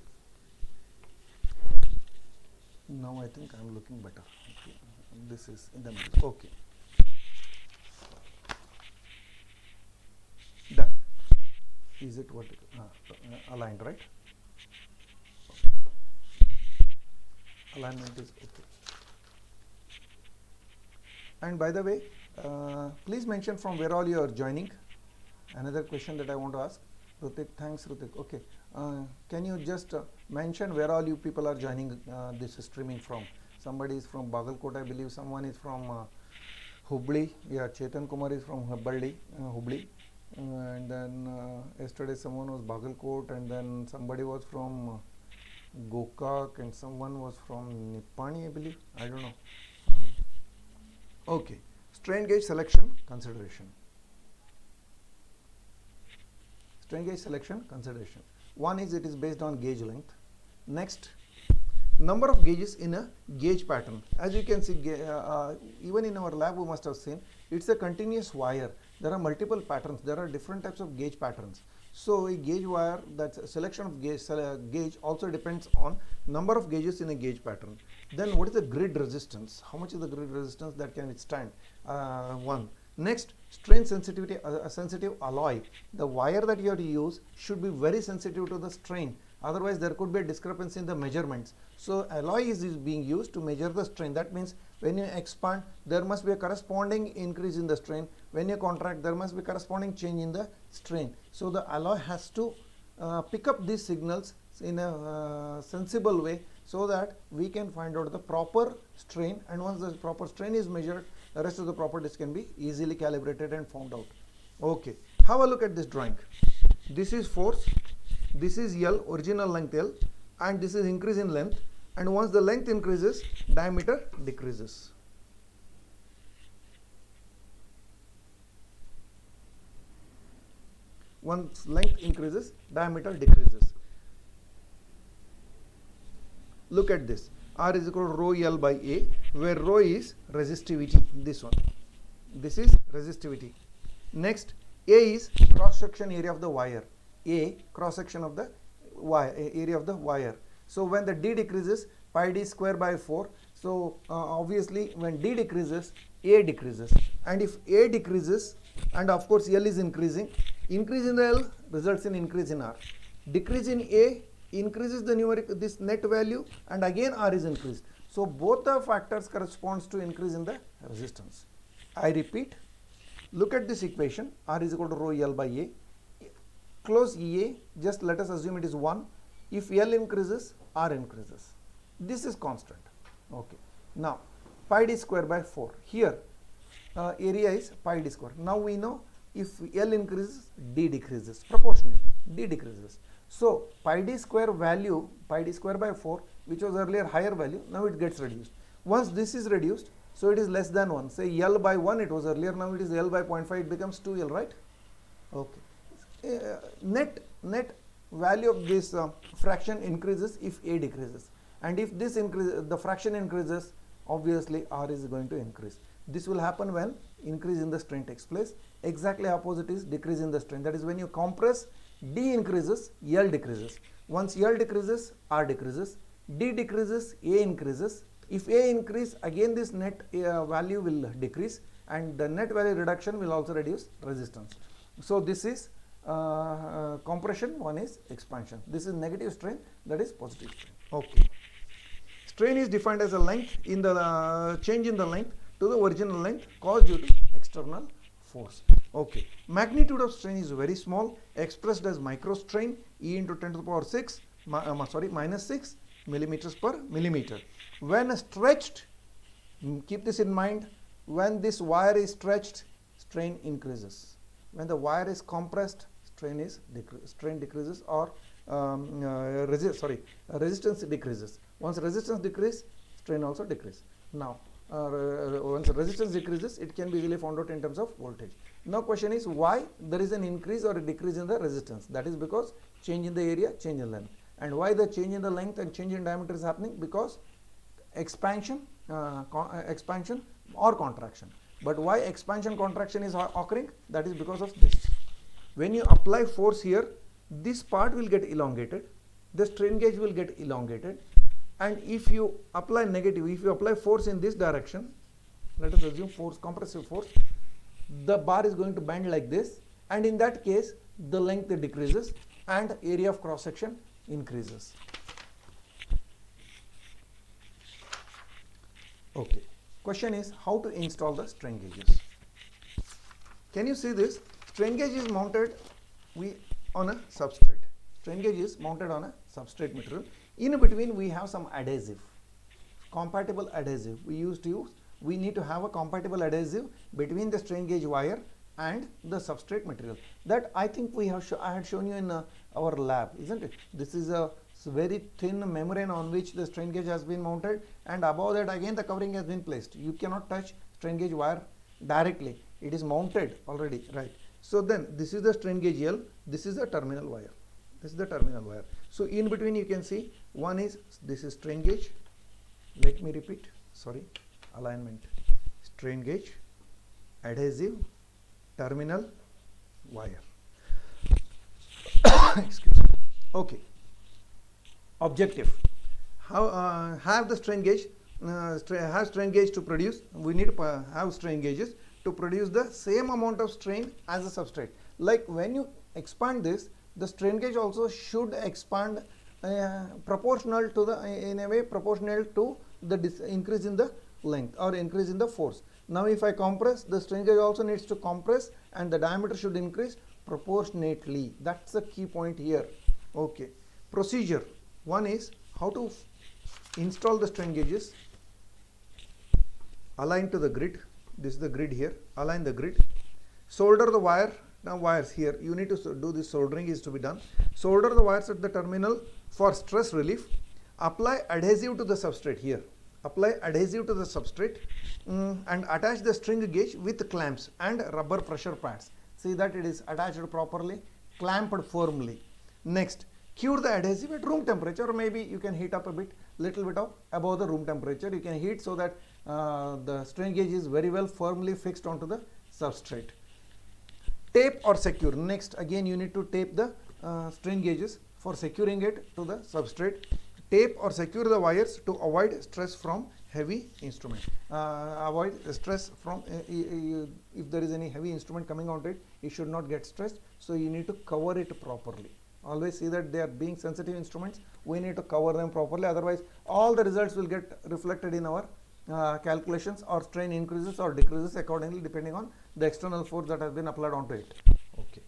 Now I think I am looking better. Okay. This is in the middle. Okay. Done. Is it what uh, uh, aligned, right? Alignment is okay. And by the way, uh, please mention from where all you are joining. Another question that I want to ask. Rutik, thanks Rutik. Okay. Uh, can you just uh, mention where all you people are joining uh, this streaming from? Somebody is from Bagalkot, I believe. Someone is from uh, Hubli. Yeah, Chetan Kumar is from Hubli. Uh, Hubli. Uh, and then uh, yesterday someone was Bagalkot, and then somebody was from uh, Gokak, and someone was from Nipani, I believe. I don't know. Uh, okay. Strain gauge selection consideration. Strain gauge selection consideration. One is it is based on gauge length. Next, number of gauges in a gauge pattern. As you can see, uh, uh, even in our lab we must have seen, it's a continuous wire. There are multiple patterns. There are different types of gauge patterns. So a gauge wire, that selection of gauge, uh, gauge also depends on number of gauges in a gauge pattern. Then what is the grid resistance? How much is the grid resistance that can withstand? Uh, one. Next, strain sensitivity, uh, sensitive alloy. The wire that you have to use should be very sensitive to the strain. Otherwise, there could be a discrepancy in the measurements. So, alloy is, is being used to measure the strain. That means when you expand, there must be a corresponding increase in the strain. When you contract, there must be corresponding change in the strain. So, the alloy has to uh, pick up these signals in a uh, sensible way, so that we can find out the proper strain, and once the proper strain is measured, the rest of the properties can be easily calibrated and found out. Okay, have a look at this drawing. This is force, this is L, original length L, and this is increase in length, and once the length increases, diameter decreases. Once length increases, diameter decreases. Look at this. R is equal to rho L by A, where rho is resistivity, this one. This is resistivity. Next, A is cross section area of the wire. A, cross section of the wire, area of the wire. So when the D decreases, pi D square by four. So uh, obviously when D decreases, A decreases. And if A decreases, and of course L is increasing, increase in the L results in increase in R. Decrease in A increases the numeric, this net value, and again R is increased. So both the factors corresponds to increase in the resistance. I repeat, look at this equation. R is equal to rho L by A. Close E A, just let us assume it is one. If L increases, R increases. This is constant. Okay. Now pi D square by four. Here uh, area is pi D square. Now we know if L increases, D decreases proportionately. D decreases. So pi D square value, pi D square by four, which was earlier higher value, now it gets reduced. Once this is reduced, so it is less than one. Say L by one, it was earlier, now it is L by zero point five, it becomes two L, right? Okay. Uh, net net value of this uh, fraction increases if A decreases, and if this increase, the fraction increases, obviously R is going to increase. This will happen when increase in the strain takes place. Exactly opposite is decrease in the strain. That is when you compress, D increases, L decreases. Once L decreases, R decreases. D decreases, A increases. If A increase, again this net uh, value will decrease, and the net value reduction will also reduce resistance. So this is uh, uh, compression, one is expansion. This is negative strain, that is positive strain. Okay. Strain is defined as a length in the uh, change in the length to the original length caused due to external force. Okay. Magnitude of strain is very small, expressed as micro strain, E into ten to the power six, uh, sorry, minus six millimeters per millimeter. When stretched, keep this in mind, when this wire is stretched, strain increases. When the wire is compressed, strain is decre strain decreases, or um, uh, resi sorry, uh, resistance decreases. Once resistance decreases, strain also decreases. Now, uh, once resistance decreases, it can be easily found out in terms of voltage. Now question is why there is an increase or a decrease in the resistance. That is because change in the area, change in length. And why the change in the length and change in diameter is happening? Because expansion, uh, uh, expansion or contraction. But why expansion contraction is occurring? That is because of this. When you apply force here, this part will get elongated, the strain gauge will get elongated, and if you apply negative, if you apply force in this direction, let us assume force, compressive force, the bar is going to bend like this, and in that case the length decreases and area of cross section increases. Okay, question is how to install the strain gauges. Can you see this? Strain gauge is mounted we on a substrate. Strain gauge is mounted on a substrate material. In between we have some adhesive, compatible adhesive. We used to use, we need to have a compatible adhesive between the strain gauge wire and the substrate material. That I think we have, I had shown you in uh, our lab, isn't it? This is a very thin membrane on which the strain gauge has been mounted, and above that again the covering has been placed. You cannot touch strain gauge wire directly. It is mounted already, right? So then this is the strain gauge L, this is the terminal wire. This is the terminal wire. So in between you can see one is, this is strain gauge. Let me repeat, sorry, alignment. Strain gauge, adhesive, terminal wire. Excuse me. Okay. Objective. How uh, have the strain gauge, uh, stra have strain gauge to produce, we need to uh, have strain gauges to produce the same amount of strain as the substrate. Like when you expand this, the strain gauge also should expand uh, proportional to the, in a way proportional to the dis increase in the length or increase in the force. Now if I compress, the strain gauge also needs to compress and the diameter should increase proportionately. That's the key point here. Okay. Procedure. One is how to install the strain gauges. Align to the grid. This is the grid here. Align the grid. Solder the wire. Now wires here. You need to do this soldering is to be done. Solder the wires at the terminal for stress relief. Apply adhesive to the substrate here. Apply adhesive to the substrate um, and attach the string gauge with clamps and rubber pressure pads. See that it is attached properly, clamped firmly. Next, cure the adhesive at room temperature, or maybe you can heat up a bit, little bit of above the room temperature. You can heat so that uh, the strain gauge is very well firmly fixed onto the substrate. Tape or secure. Next, again you need to tape the uh, strain gauges for securing it to the substrate. Tape or secure the wires to avoid stress from heavy instrument. Uh, avoid stress from uh, if there is any heavy instrument coming onto it, it should not get stressed. So you need to cover it properly. Always see that they are being sensitive instruments. We need to cover them properly. Otherwise, all the results will get reflected in our uh, calculations, or strain increases or decreases accordingly depending on the external force that has been applied onto it. Okay.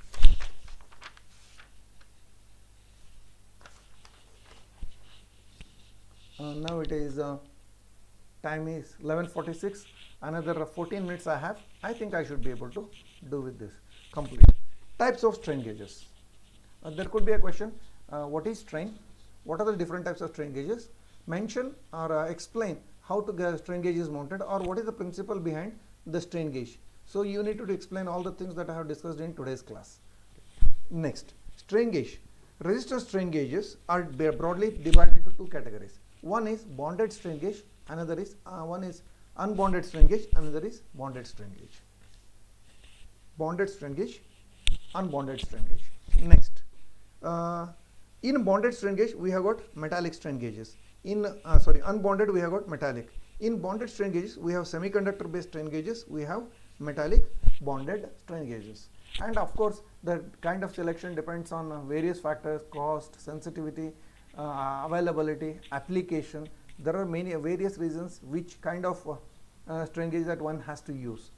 Uh, now it is uh, time is eleven forty-six. Another fourteen minutes I have. I think I should be able to do with this complete. Types of strain gauges. Uh, there could be a question, uh, what is strain? What are the different types of strain gauges? Mention or uh, explain how to get strain gauge is mounted, or what is the principle behind the strain gauge. So you need to explain all the things that I have discussed in today's class. Next, strain gauge. Resistor strain gauges are broadly divided into two categories. One is bonded strain gauge, another is uh, one is unbonded strain gauge, another is bonded strain gauge. Bonded strain gauge, unbonded strain gauge. Next, uh, in bonded strain gauge we have got metallic strain gauges. In uh, sorry, unbonded we have got metallic. In bonded strain gauges we have semiconductor based strain gauges, we have metallic bonded strain gauges. And of course, the kind of selection depends on uh, various factors: cost, sensitivity, uh, availability, application. There are many uh, various reasons which kind of uh, uh, strain gauge that one has to use.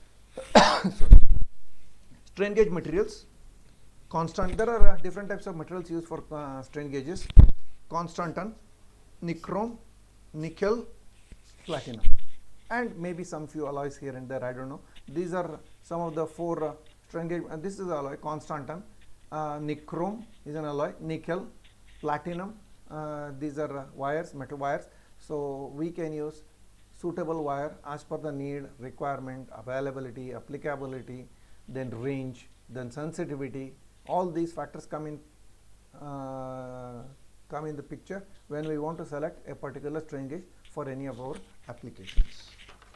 Strain gauge materials. Constant. There are uh, different types of materials used for uh, strain gauges. Constantan, nichrome, nickel, platinum, and maybe some few alloys here and there. I don't know. These are some of the four uh, strain gauge. Uh, this is alloy. Constantan, uh, nichrome is an alloy. Nickel, platinum. Uh, these are uh, wires, metal wires. So we can use suitable wire as per the need, requirement, availability, applicability, then range, then sensitivity. All these factors come in uh, come in the picture when we want to select a particular strain gauge for any of our applications.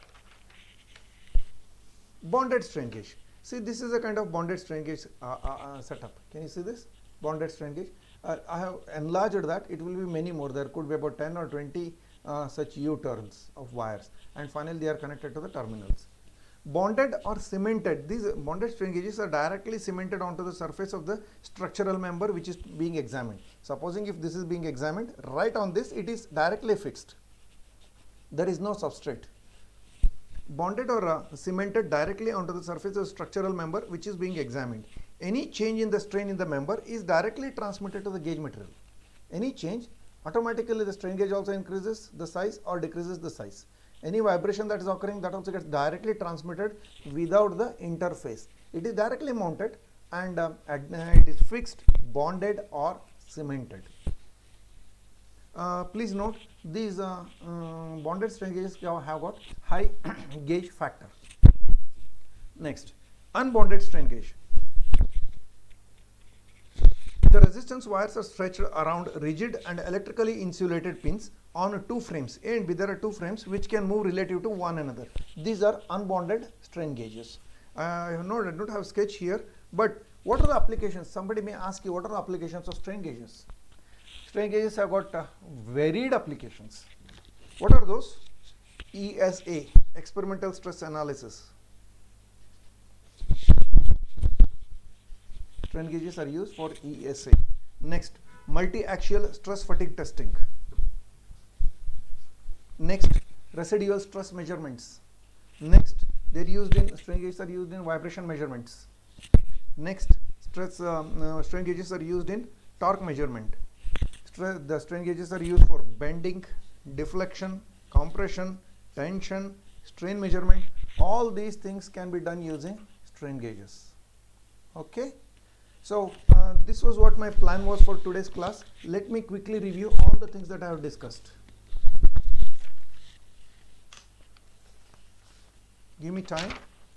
Bonded strain gauge. See, this is a kind of bonded strain gauge uh, uh, uh, setup. Can you see this? Bonded strain gauge. Uh, I have enlarged that. It will be many more. There could be about ten or twenty uh, such U-turns of wires, and finally they are connected to the terminals. Bonded or cemented, these bonded strain gauges are directly cemented onto the surface of the structural member which is being examined. Supposing if this is being examined, right on this it is directly fixed. There is no substrate. Bonded or uh, cemented directly onto the surface of the structural member which is being examined. Any change in the strain in the member is directly transmitted to the gauge material. Any change, automatically the strain gauge also increases the size or decreases the size. Any vibration that is occurring, that also gets directly transmitted without the interface. It is directly mounted and uh, it is fixed, bonded or cemented. Uh, please note, these uh, uh, bonded strain gauges have got high gauge factor. Next, unbonded strain gauge. The resistance wires are stretched around rigid and electrically insulated pins on two frames. A and B, there are two frames which can move relative to one another. These are unbonded strain gauges. I have not, I don't have sketch here, but what are the applications? Somebody may ask you, what are the applications of strain gauges? Strain gauges have got uh, varied applications. What are those? E S A, experimental stress analysis. Strain gauges are used for E S A. Next, multi-axial stress fatigue testing. Next, residual stress measurements. Next, they're used in strain gauges are used in vibration measurements. Next, stress um, uh, strain gauges are used in torque measurement. Stra the strain gauges are used for bending, deflection, compression, tension, strain measurement. All these things can be done using strain gauges. Okay. So uh, this was what my plan was for today's class. Let me quickly review all the things that I have discussed. Give me time.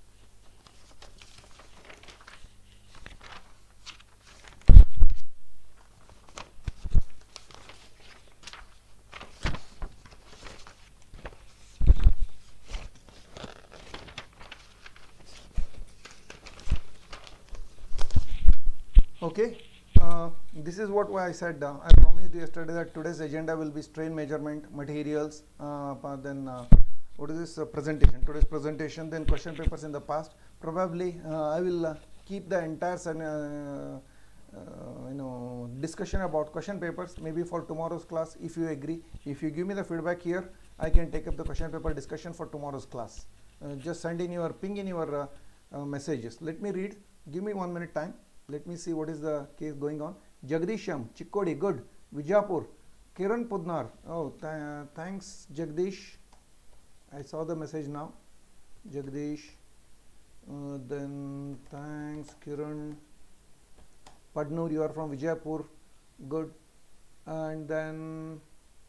Okay, uh, this is what I said. Uh, I promised yesterday that today's agenda will be strain measurement, materials, uh, then uh, what is this uh, presentation, today's presentation, then question papers in the past. Probably uh, I will uh, keep the entire uh, uh, you know, discussion about question papers maybe for tomorrow's class, if you agree. If you give me the feedback here, I can take up the question paper discussion for tomorrow's class. Uh, just send in your ping in your uh, uh, messages. Let me read. Give me one minute time. Let me see what is the case going on. Jagdisham, Chikkodi, good. Vijapur, Kiran Pudnar. Oh, th uh, thanks, Jagdish. I saw the message now. Jagdish. Uh, then thanks, Kiran. Padnur, you are from Vijayapur. Good. And then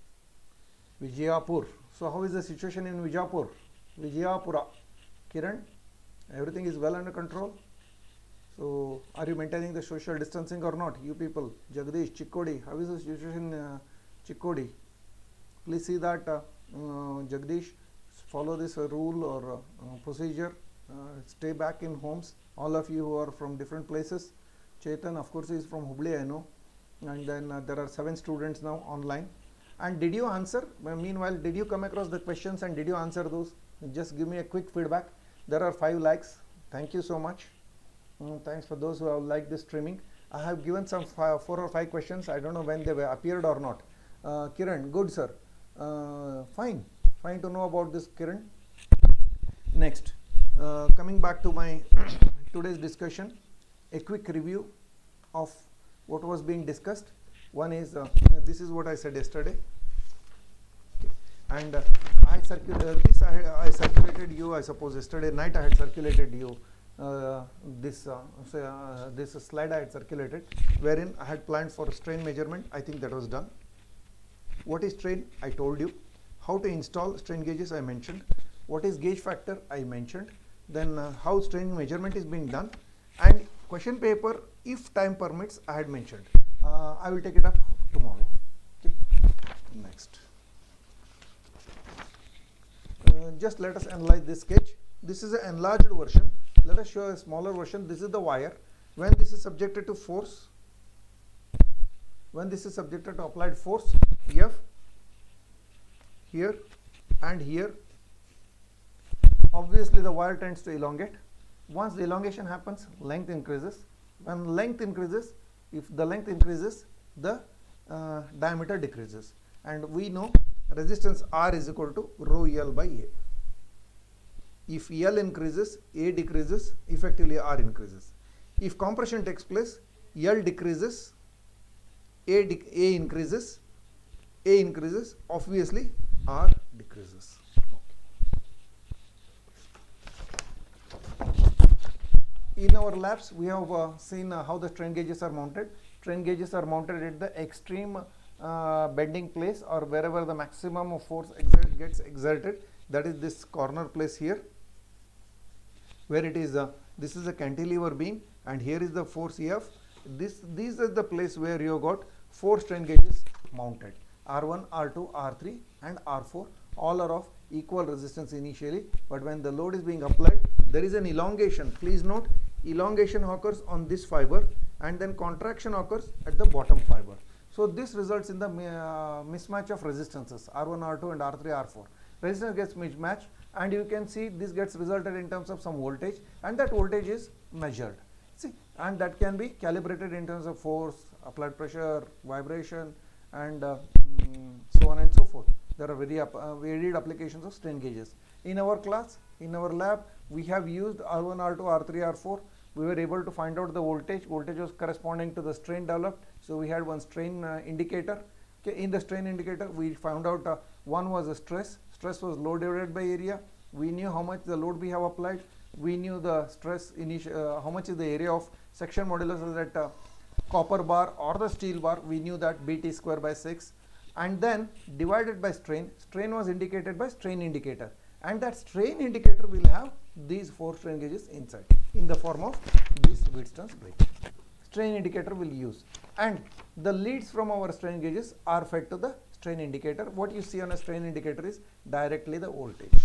Vijayapur. So, how is the situation in Vijayapur? Vijayapura. Kiran, everything is well under control? So, are you maintaining the social distancing or not, you people? Jagdish, Chikkodi, how is the situation in uh, Chikkodi? Please see that uh, uh, Jagdish, follow this uh, rule or uh, procedure, uh, stay back in homes, all of you who are from different places. Chetan, of course, is from Hubli, I know, and then uh, there are seven students now online. And did you answer? Meanwhile, did you come across the questions and did you answer those? Just give me a quick feedback. There are five likes. Thank you so much. Mm, thanks for those who have liked this streaming. I have given some five, four or five questions. I don't know when they were appeared or not. Uh, Kiran, good sir. Uh, fine. Fine to know about this, Kiran. Next, uh, coming back to my today's discussion, a quick review of what was being discussed. One is, uh, this is what I said yesterday. Okay. And uh, I circulated uh, this. I, I circulated you. I suppose yesterday night I had circulated you. Uh, this uh, so, uh, this slide I had circulated, wherein I had planned for strain measurement. I think that was done. What is strain? I told you. how to install strain gauges I mentioned, what is gauge factor I mentioned, then uh, how strain measurement is being done, and question paper if time permits I had mentioned. Uh, I will take it up tomorrow. Okay. Next. Uh, just let us analyze this sketch. This is an enlarged version. Let us show a smaller version. This is the wire. When this is subjected to force, when this is subjected to applied force, F, here and here, obviously the wire tends to elongate. Once the elongation happens, length increases. When length increases, if the length increases, the uh, diameter decreases. And we know resistance R is equal to rho L by A. If L increases, A decreases, effectively R increases. If compression takes place, L decreases, A, de A increases, A increases, obviously R decreases. In our labs, we have uh, seen uh, how the strain gauges are mounted. Strain gauges are mounted at the extreme uh, bending place, or wherever the maximum of force exert gets exerted. That is this corner place here, where it is uh, this is a cantilever beam, and here is the force F. This these are the place where you got four strain gauges mounted: R one, R two, R three, and R four. All are of equal resistance initially, but when the load is being applied, there is an elongation. Please note, elongation occurs on this fiber, and then contraction occurs at the bottom fiber. So this results in the uh, mismatch of resistances R one, R two, and R three, R four. Resistance gets mismatched, and you can see this gets resulted in terms of some voltage, and that voltage is measured. See, and that can be calibrated in terms of force, applied pressure, vibration, and uh, mm, so on and so forth. There are very uh, varied applications of strain gauges. In our class, in our lab, we have used R one, R two, R three, R four. We were able to find out the voltage. Voltage was corresponding to the strain developed. So we had one strain uh, indicator. Okay, in the strain indicator, we found out uh, one was a stress. Stress was load divided by area. We knew how much the load we have applied. We knew the stress initial, uh, how much is the area of section modulus of that uh, copper bar or the steel bar. We knew that B T square by six, and then divided by strain. Strain was indicated by strain indicator, and that strain indicator will have these four strain gauges inside in the form of this Wheatstone's bridge. Strain indicator will use, and the leads from our strain gauges are fed to the strain indicator. What you see on a strain indicator is directly the voltage.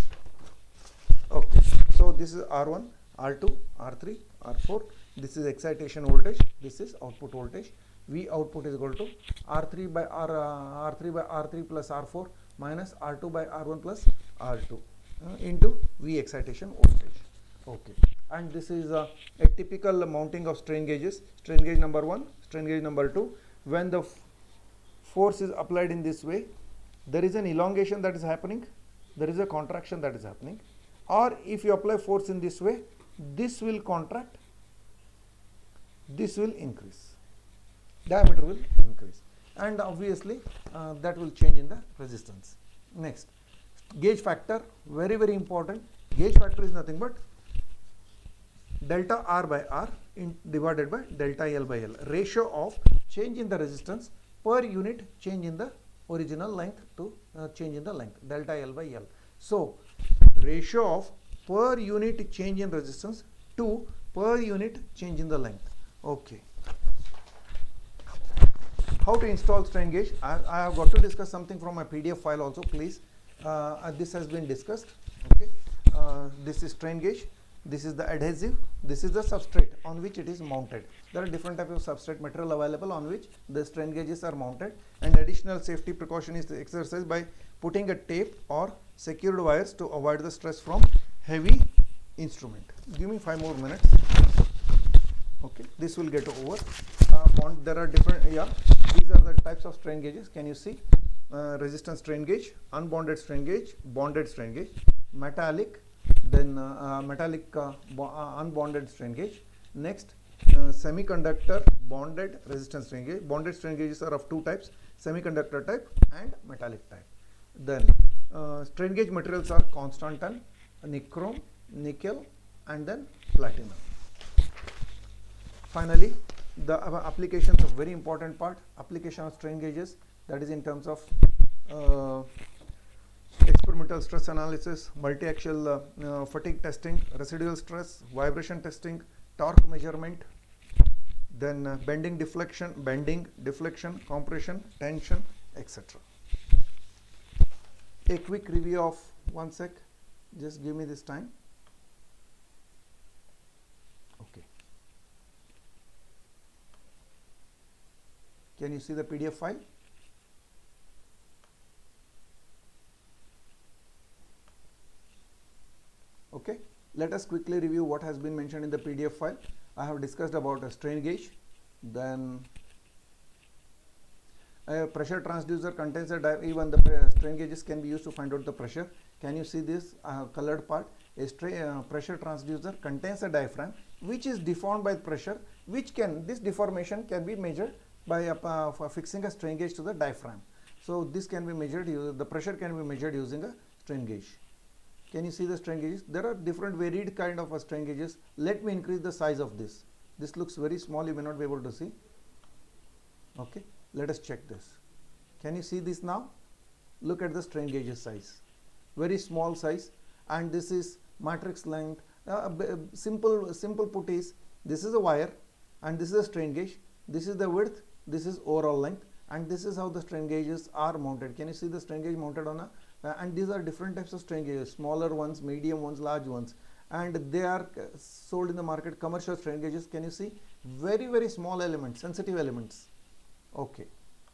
Okay, so this is R one, R two, R three, R four. This is excitation voltage. This is output voltage. V output is equal to R three by R, uh, R three by R three plus R four minus R two by R one plus R two uh, into V excitation voltage. Okay, and this is uh, a typical mounting of strain gauges. Strain gauge number one, strain gauge number two. When the force is applied in this way, there is an elongation that is happening. There is a contraction that is happening. Or if you apply force in this way, this will contract, this will increase, diameter will increase, and obviously uh, that will change in the resistance. Next, gauge factor, very very important. Gauge factor is nothing but delta R by R in divided by delta L by L, ratio of change in the resistance per unit change in the original length to uh, change in the length, delta L by L. So ratio of per unit change in resistance to per unit change in the length. Okay. How to install strain gauge? I, I have got to discuss something from my P D F file also, please. Uh, this has been discussed. Okay. Uh, this is strain gauge. This is the adhesive. This is the substrate on which it is mounted. There are different types of substrate material available on which the strain gauges are mounted, and additional safety precaution is exercised by putting a tape or secured wires to avoid the stress from heavy instrument. Give me five more minutes. Okay, this will get over. Uh, bond, there are different, yeah, these are the types of strain gauges. Can you see? Uh, resistance strain gauge, unbonded strain gauge, bonded strain gauge, metallic, then uh, uh, metallic uh, uh, unbonded strain gauge. Next, uh, semiconductor bonded resistance strain gauge. Bonded strain gauges are of two types: semiconductor type and metallic type. Then uh, strain gauge materials are constantan, nichrome, nickel, and then platinum. Finally, the uh, applications of very important part, application of strain gauges, that is in terms of uh, experimental stress analysis, multi-axial uh, uh, fatigue testing, residual stress, vibration testing, torque measurement, then uh, bending, deflection, bending, deflection, compression, tension, et cetera. A quick review of one sec. Just give me this time. Okay. Can you see the P D F file? Okay. Let us quickly review what has been mentioned in the P D F file. I have discussed about a strain gauge, then a pressure transducer contains a di even the strain gauges can be used to find out the pressure. Can you see this uh, colored part? A strain uh, pressure transducer contains a diaphragm which is deformed by pressure, which can this deformation can be measured by uh, uh, for fixing a strain gauge to the diaphragm. So this can be measured, the pressure can be measured using a strain gauge. Can you see the strain gauges? There are different varied kind of uh, strain gauges. Let me increase the size of this. This looks very small, you may not be able to see. Okay, let us check this. Can you see this now? Look at the strain gauge size. Very small size, and this is matrix length. Uh, simple, simple put is, this is a wire and this is a strain gauge. This is the width, this is overall length, and this is how the strain gauges are mounted. Can you see the strain gauge mounted on a uh, and these are different types of strain gauges, smaller ones, medium ones, large ones, and they are uh, sold in the market, commercial strain gauges. Can you see? Very, very small elements, sensitive elements. Okay.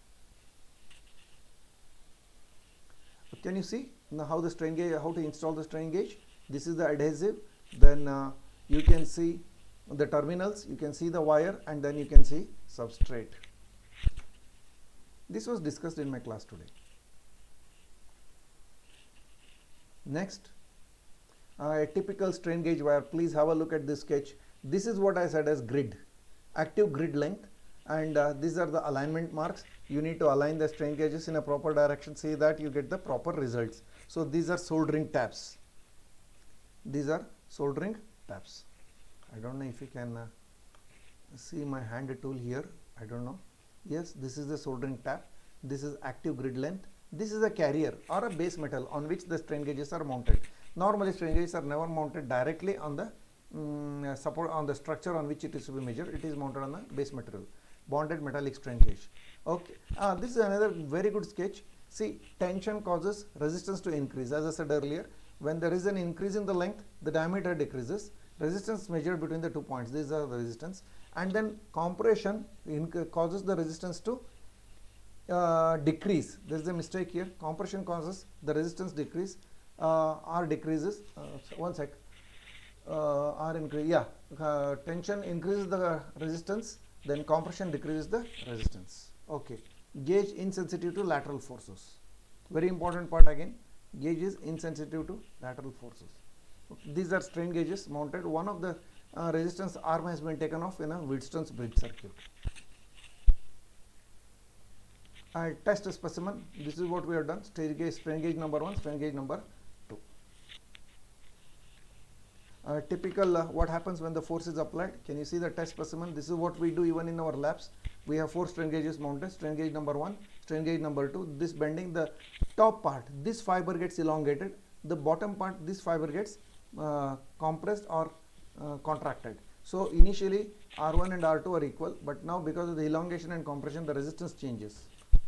Can you see now how the strain gauge, how to install the strain gauge? This is the adhesive, then uh, you can see the terminals, you can see the wire, and then you can see substrate. This was discussed in my class today. Next, uh, a typical strain gauge wire. Please have a look at this sketch. This is what I said as grid, active grid length, and uh, these are the alignment marks. You need to align the strain gauges in a proper direction, so that you get the proper results. So these are soldering tabs. These are soldering tabs. I don't know if you can uh, see my hand tool here. I don't know. Yes, this is the soldering tab. This is active grid length. This is a carrier or a base metal on which the strain gauges are mounted. Normally, strain gauges are never mounted directly on the um, support on the structure on which it is to be measured. It is mounted on the base material, bonded metallic strain gauge. Okay, uh, this is another very good sketch. See, tension causes resistance to increase. As I said earlier, when there is an increase in the length, the diameter decreases. Resistance measured between the two points. These are the resistance, and then compression causes the resistance to uh, decrease. There is a mistake here. Compression causes the resistance decrease uh, or decreases. Uh, one sec. Uh, or increase. Yeah, uh, tension increases the resistance. Then compression decreases the resistance. Okay. Gauge insensitive to lateral forces. Very important part again. Gauge is insensitive to lateral forces. These are strain gauges mounted. One of the uh, resistance arm has been taken off in a Wheatstone's bridge circuit. I test a specimen. This is what we have done. Strain gauge, strain gauge number one, strain gauge number two. Uh, typical uh, what happens when the force is applied. Can you see the test specimen? This is what we do even in our labs. We have four strain gauges mounted. Strain gauge number one, strain gauge number two. This bending, the top part, this fiber gets elongated. The bottom part, this fiber gets uh, compressed or uh, contracted. So initially R one and R two are equal, but now because of the elongation and compression, the resistance changes.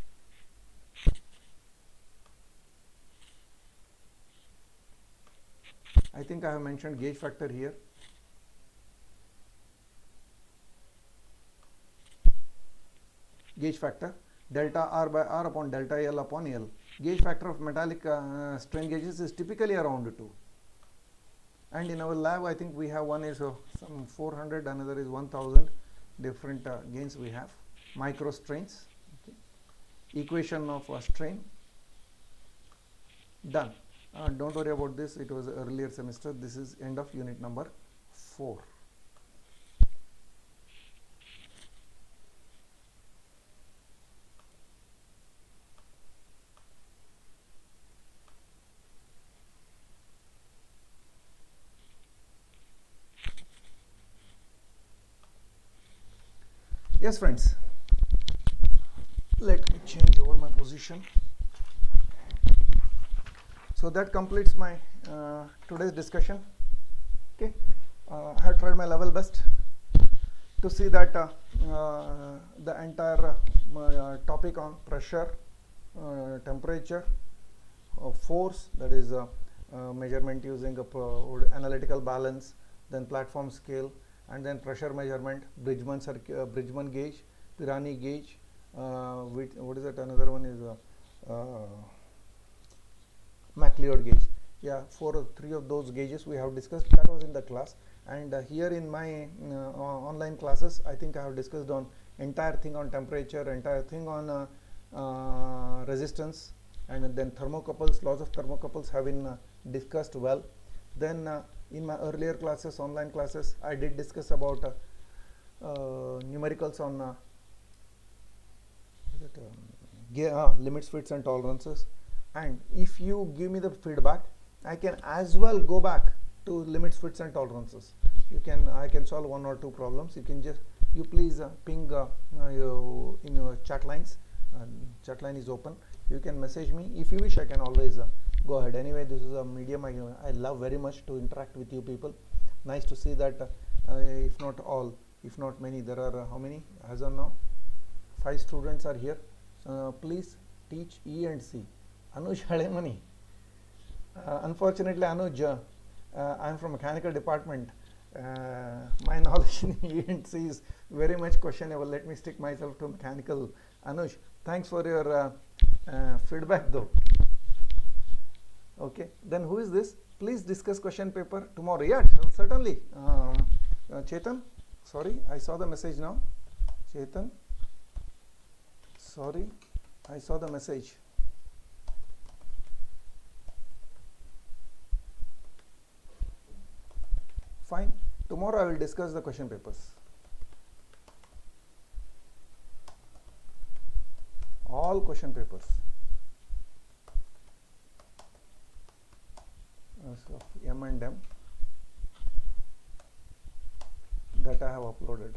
I think I have mentioned gauge factor here. Gauge factor, delta R by R upon delta L upon L. Gauge factor of metallic uh, strain gauges is typically around two. And in our lab, I think we have one is uh, some four hundred, another is one thousand different uh, gains we have. Micro strains. Okay. Equation of uh, strain. Done. Uh, don't worry about this. It was earlier semester. This is end of unit number four. Yes, friends, let me change over my position. so that completes my uh, today's discussion. Okay, uh, I have tried my level best to see that uh, uh, the entire uh, topic on pressure, uh, temperature, uh, force, that is uh, uh, measurement using a pro analytical balance, then platform scale, and then pressure measurement, Bridgman, uh, Bridgman gauge, Pirani gauge, uh, with, what is that, another one is uh, uh, MacLeod gauge. Yeah, four, three of those gauges we have discussed. That was in the class. And uh, here in my uh, online classes, I think I have discussed on entire thing on temperature, entire thing on uh, uh, resistance, and then thermocouples, laws of thermocouples have been uh, discussed well. Then uh, in my earlier classes, online classes, I did discuss about uh, uh, numericals on uh, is it, um, uh, limits, fits, and tolerances. And if you give me the feedback, I can as well go back to limits, fits, and tolerances. You can, I can solve one or two problems. You can just, you please uh, ping uh, uh, you in your chat lines. Uh, chat line is open. You can message me. If you wish, I can always uh, go ahead. Anyway, this is a medium I, I love very much to interact with you people. Nice to see that, uh, uh, if not all, if not many, there are uh, how many as of now? Five students are here. Uh, please teach E and C. Anuj Halemani. Uh, unfortunately, Anuj, uh, uh, I am from mechanical department. Uh, my knowledge in E and C is very much questionable. Let me stick myself to mechanical. Anuj, thanks for your uh, uh, feedback though. Okay, then who is this? Please discuss question paper tomorrow. Yeah, certainly. Um, uh, Chetan, sorry, I saw the message now. Chetan, sorry, I saw the message. Fine. Tomorrow I will discuss the question papers. All question papers. Uh, so M and M that I have uploaded.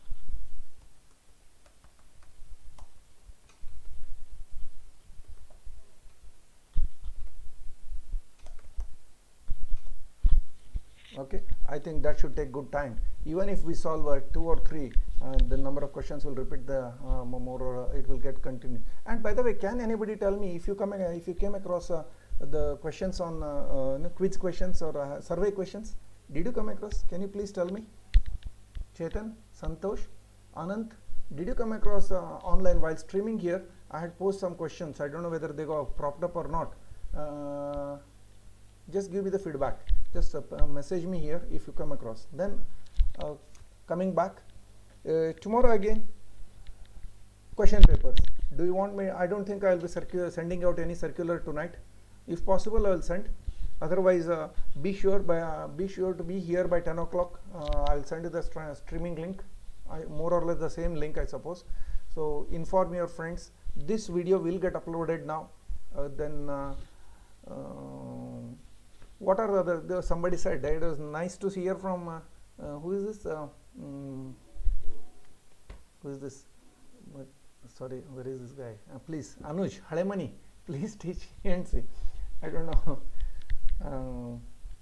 Okay, I think that should take good time. Even if we solve uh, two or three, uh, the number of questions will repeat the uh, more, or uh, it will get continued. And by the way, can anybody tell me if you come uh, if you came across uh, the questions on uh, uh, quiz questions or uh, survey questions? Did you come across? Can you please tell me? Chetan, Santosh, Anant, did you come across uh, online while streaming here? I had posed some questions. I don't know whether they got propped up or not. Uh, just give me the feedback. Just uh, uh, message me here if you come across. Then uh, coming back uh, tomorrow again, question papers. Do you want me? I don't think I will be circular sending out any circular tonight. If possible, I will send. Otherwise, uh, be sure by uh, be sure to be here by ten o'clock. Uh, I will send you the streaming link. I, more or less the same link, I suppose. So inform your friends. This video will get uploaded now. Uh, then. Uh, uh, What are the other? The, somebody said it was nice to hear from. Uh, uh, who is this? Uh, um, who is this? What, sorry, where is this guy? Uh, please, Anuj Halemani. Please teach E and C. I don't know. Uh,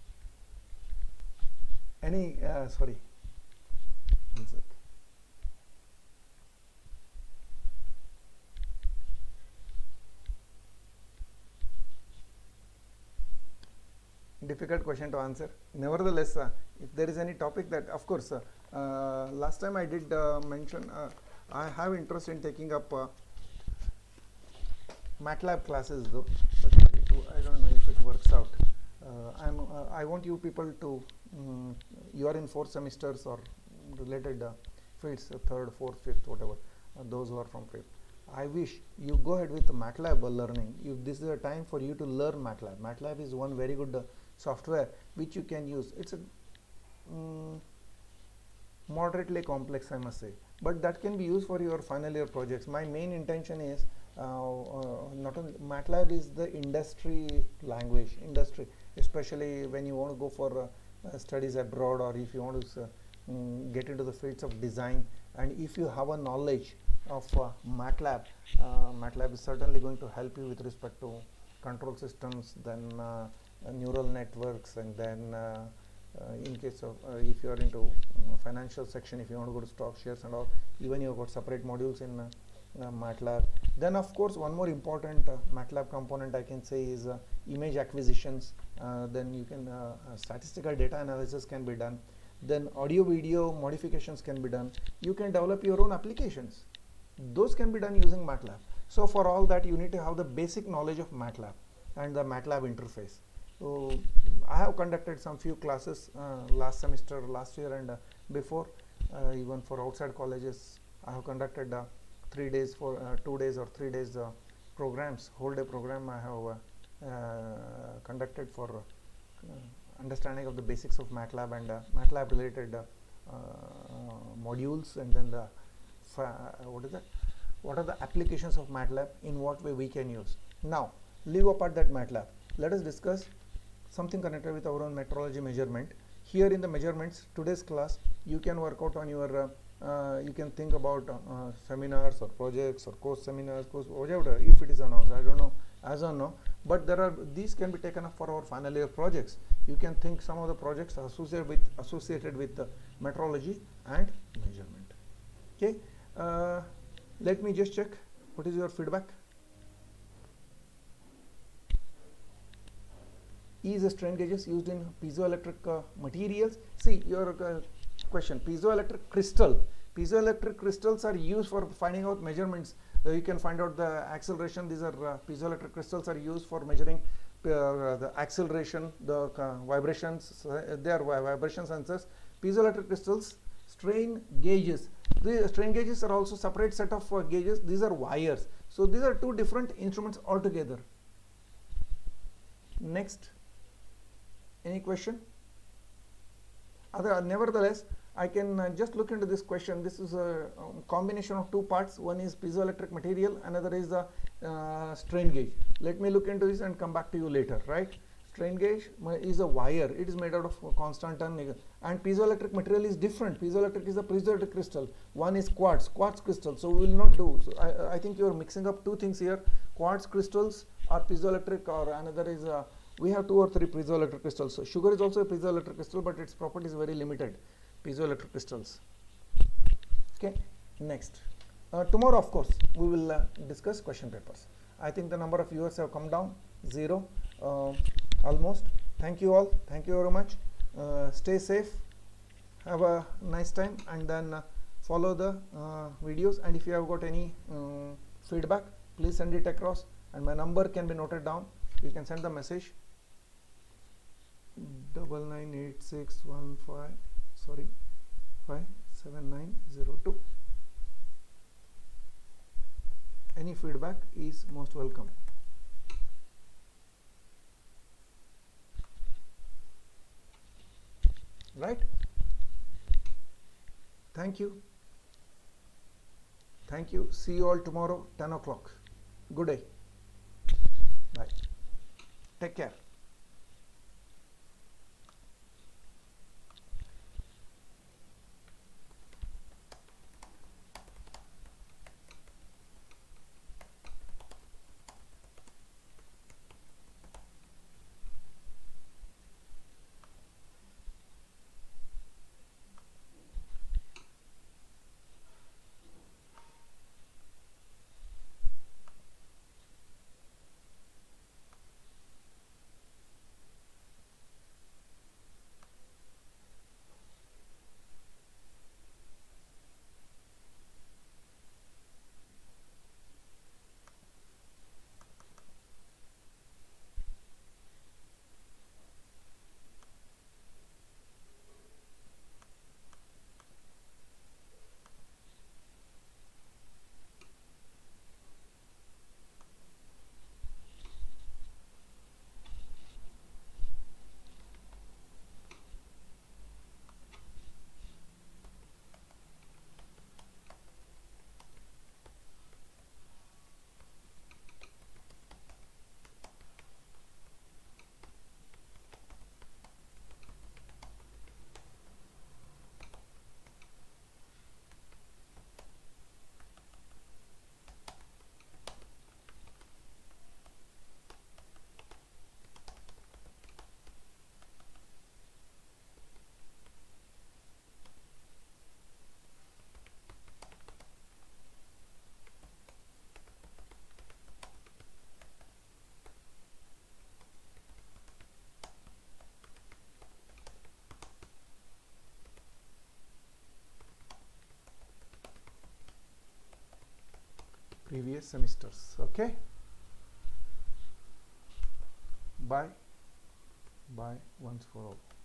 any? Uh, sorry. One sec. Difficult question to answer. Nevertheless, uh, if there is any topic that, of course, uh, uh, last time I did uh, mention, uh, I have interest in taking up uh, MATLAB classes though, but it, I don't know if it works out. Uh, I'm, uh, I want you people to, um, you are in fourth semesters or related uh, fields, uh, third, fourth, fifth, whatever, uh, those who are from fifth. I wish you go ahead with the MATLAB learning. If this is a time for you to learn MATLAB. MATLAB is one very good uh, software which you can use. It's a um, moderately complex, I must say, but that can be used for your final year projects. My main intention is uh, uh, not only MATLAB is the industry language, industry, especially when you want to go for uh, uh, studies abroad, or if you want to uh, um, get into the fields of design, and if you have a knowledge of uh, MATLAB, uh, MATLAB is certainly going to help you with respect to control systems, then uh, uh, neural networks, and then uh, uh, in case of uh, if you are into uh, financial section, if you want to go to stock shares and all, even you have got separate modules in uh, uh, MATLAB. Then of course one more important uh, MATLAB component I can say is uh, image acquisitions. Uh, then you can uh, uh, statistical data analysis can be done. Then audio video modifications can be done. You can develop your own applications. Those can be done using MATLAB. So for all that you need to have the basic knowledge of MATLAB and the MATLAB interface. So I have conducted some few classes uh, last semester, last year, and uh, before, uh, even for outside colleges. I have conducted uh, three days for uh, two days or three days uh, programs, whole day program I have uh, uh, conducted for uh, understanding of the basics of MATLAB and uh, MATLAB related uh, uh, modules, and then the what is that? What are the applications of MATLAB? In what way we can use? Now, leave apart that MATLAB. Let us discuss something connected with our own metrology measurement. Here in the measurements, today's class, you can work out on your, uh, uh, you can think about uh, seminars or projects or course seminars, course whatever, if it is announced, I don't know, as of now. But there are, these can be taken up for our final year projects. You can think some of the projects associated with, associated with uh, metrology and measurement. Okay, uh, let me just check, what is your feedback? Is the strain gauges used in piezoelectric uh, materials? See your uh, question, piezoelectric crystal. Piezoelectric crystals are used for finding out measurements. Uh, you can find out the acceleration. These are uh, piezoelectric crystals are used for measuring uh, the acceleration, the uh, vibrations. Uh, they are vibration sensors. Piezoelectric crystals, strain gauges. The strain gauges are also separate set of uh, gauges. These are wires. So these are two different instruments altogether. Next. Any question? Other, nevertheless, I can uh, just look into this question. This is a um, combination of two parts. One is piezoelectric material, another is the uh, strain gauge. Let me look into this and come back to you later, right? Strain gauge is a wire. It is made out of constant and negative. And piezoelectric material is different. Piezoelectric is a piezoelectric crystal. One is quartz, quartz crystal. So we will not do. So I, I think you are mixing up two things here. Quartz crystals are piezoelectric, or another is uh, we have two or three piezoelectric crystals. So sugar is also a piezoelectric crystal, but its property is very limited. Piezoelectric crystals. Okay. Next. Uh, tomorrow, of course, we will uh, discuss question papers. I think the number of viewers have come down, zero, uh, almost. Thank you all. Thank you very much. Uh, stay safe. Have a nice time, and then uh, follow the uh, videos. And if you have got any um, feedback, please send it across. And my number can be noted down. You can send the message. Double nine eight six one five. Sorry, five seven nine zero two. Any feedback is most welcome. Right? Thank you. Thank you. See you all tomorrow, ten o'clock. Good day. Bye. Take care. previous semesters. Okay, bye bye once for all.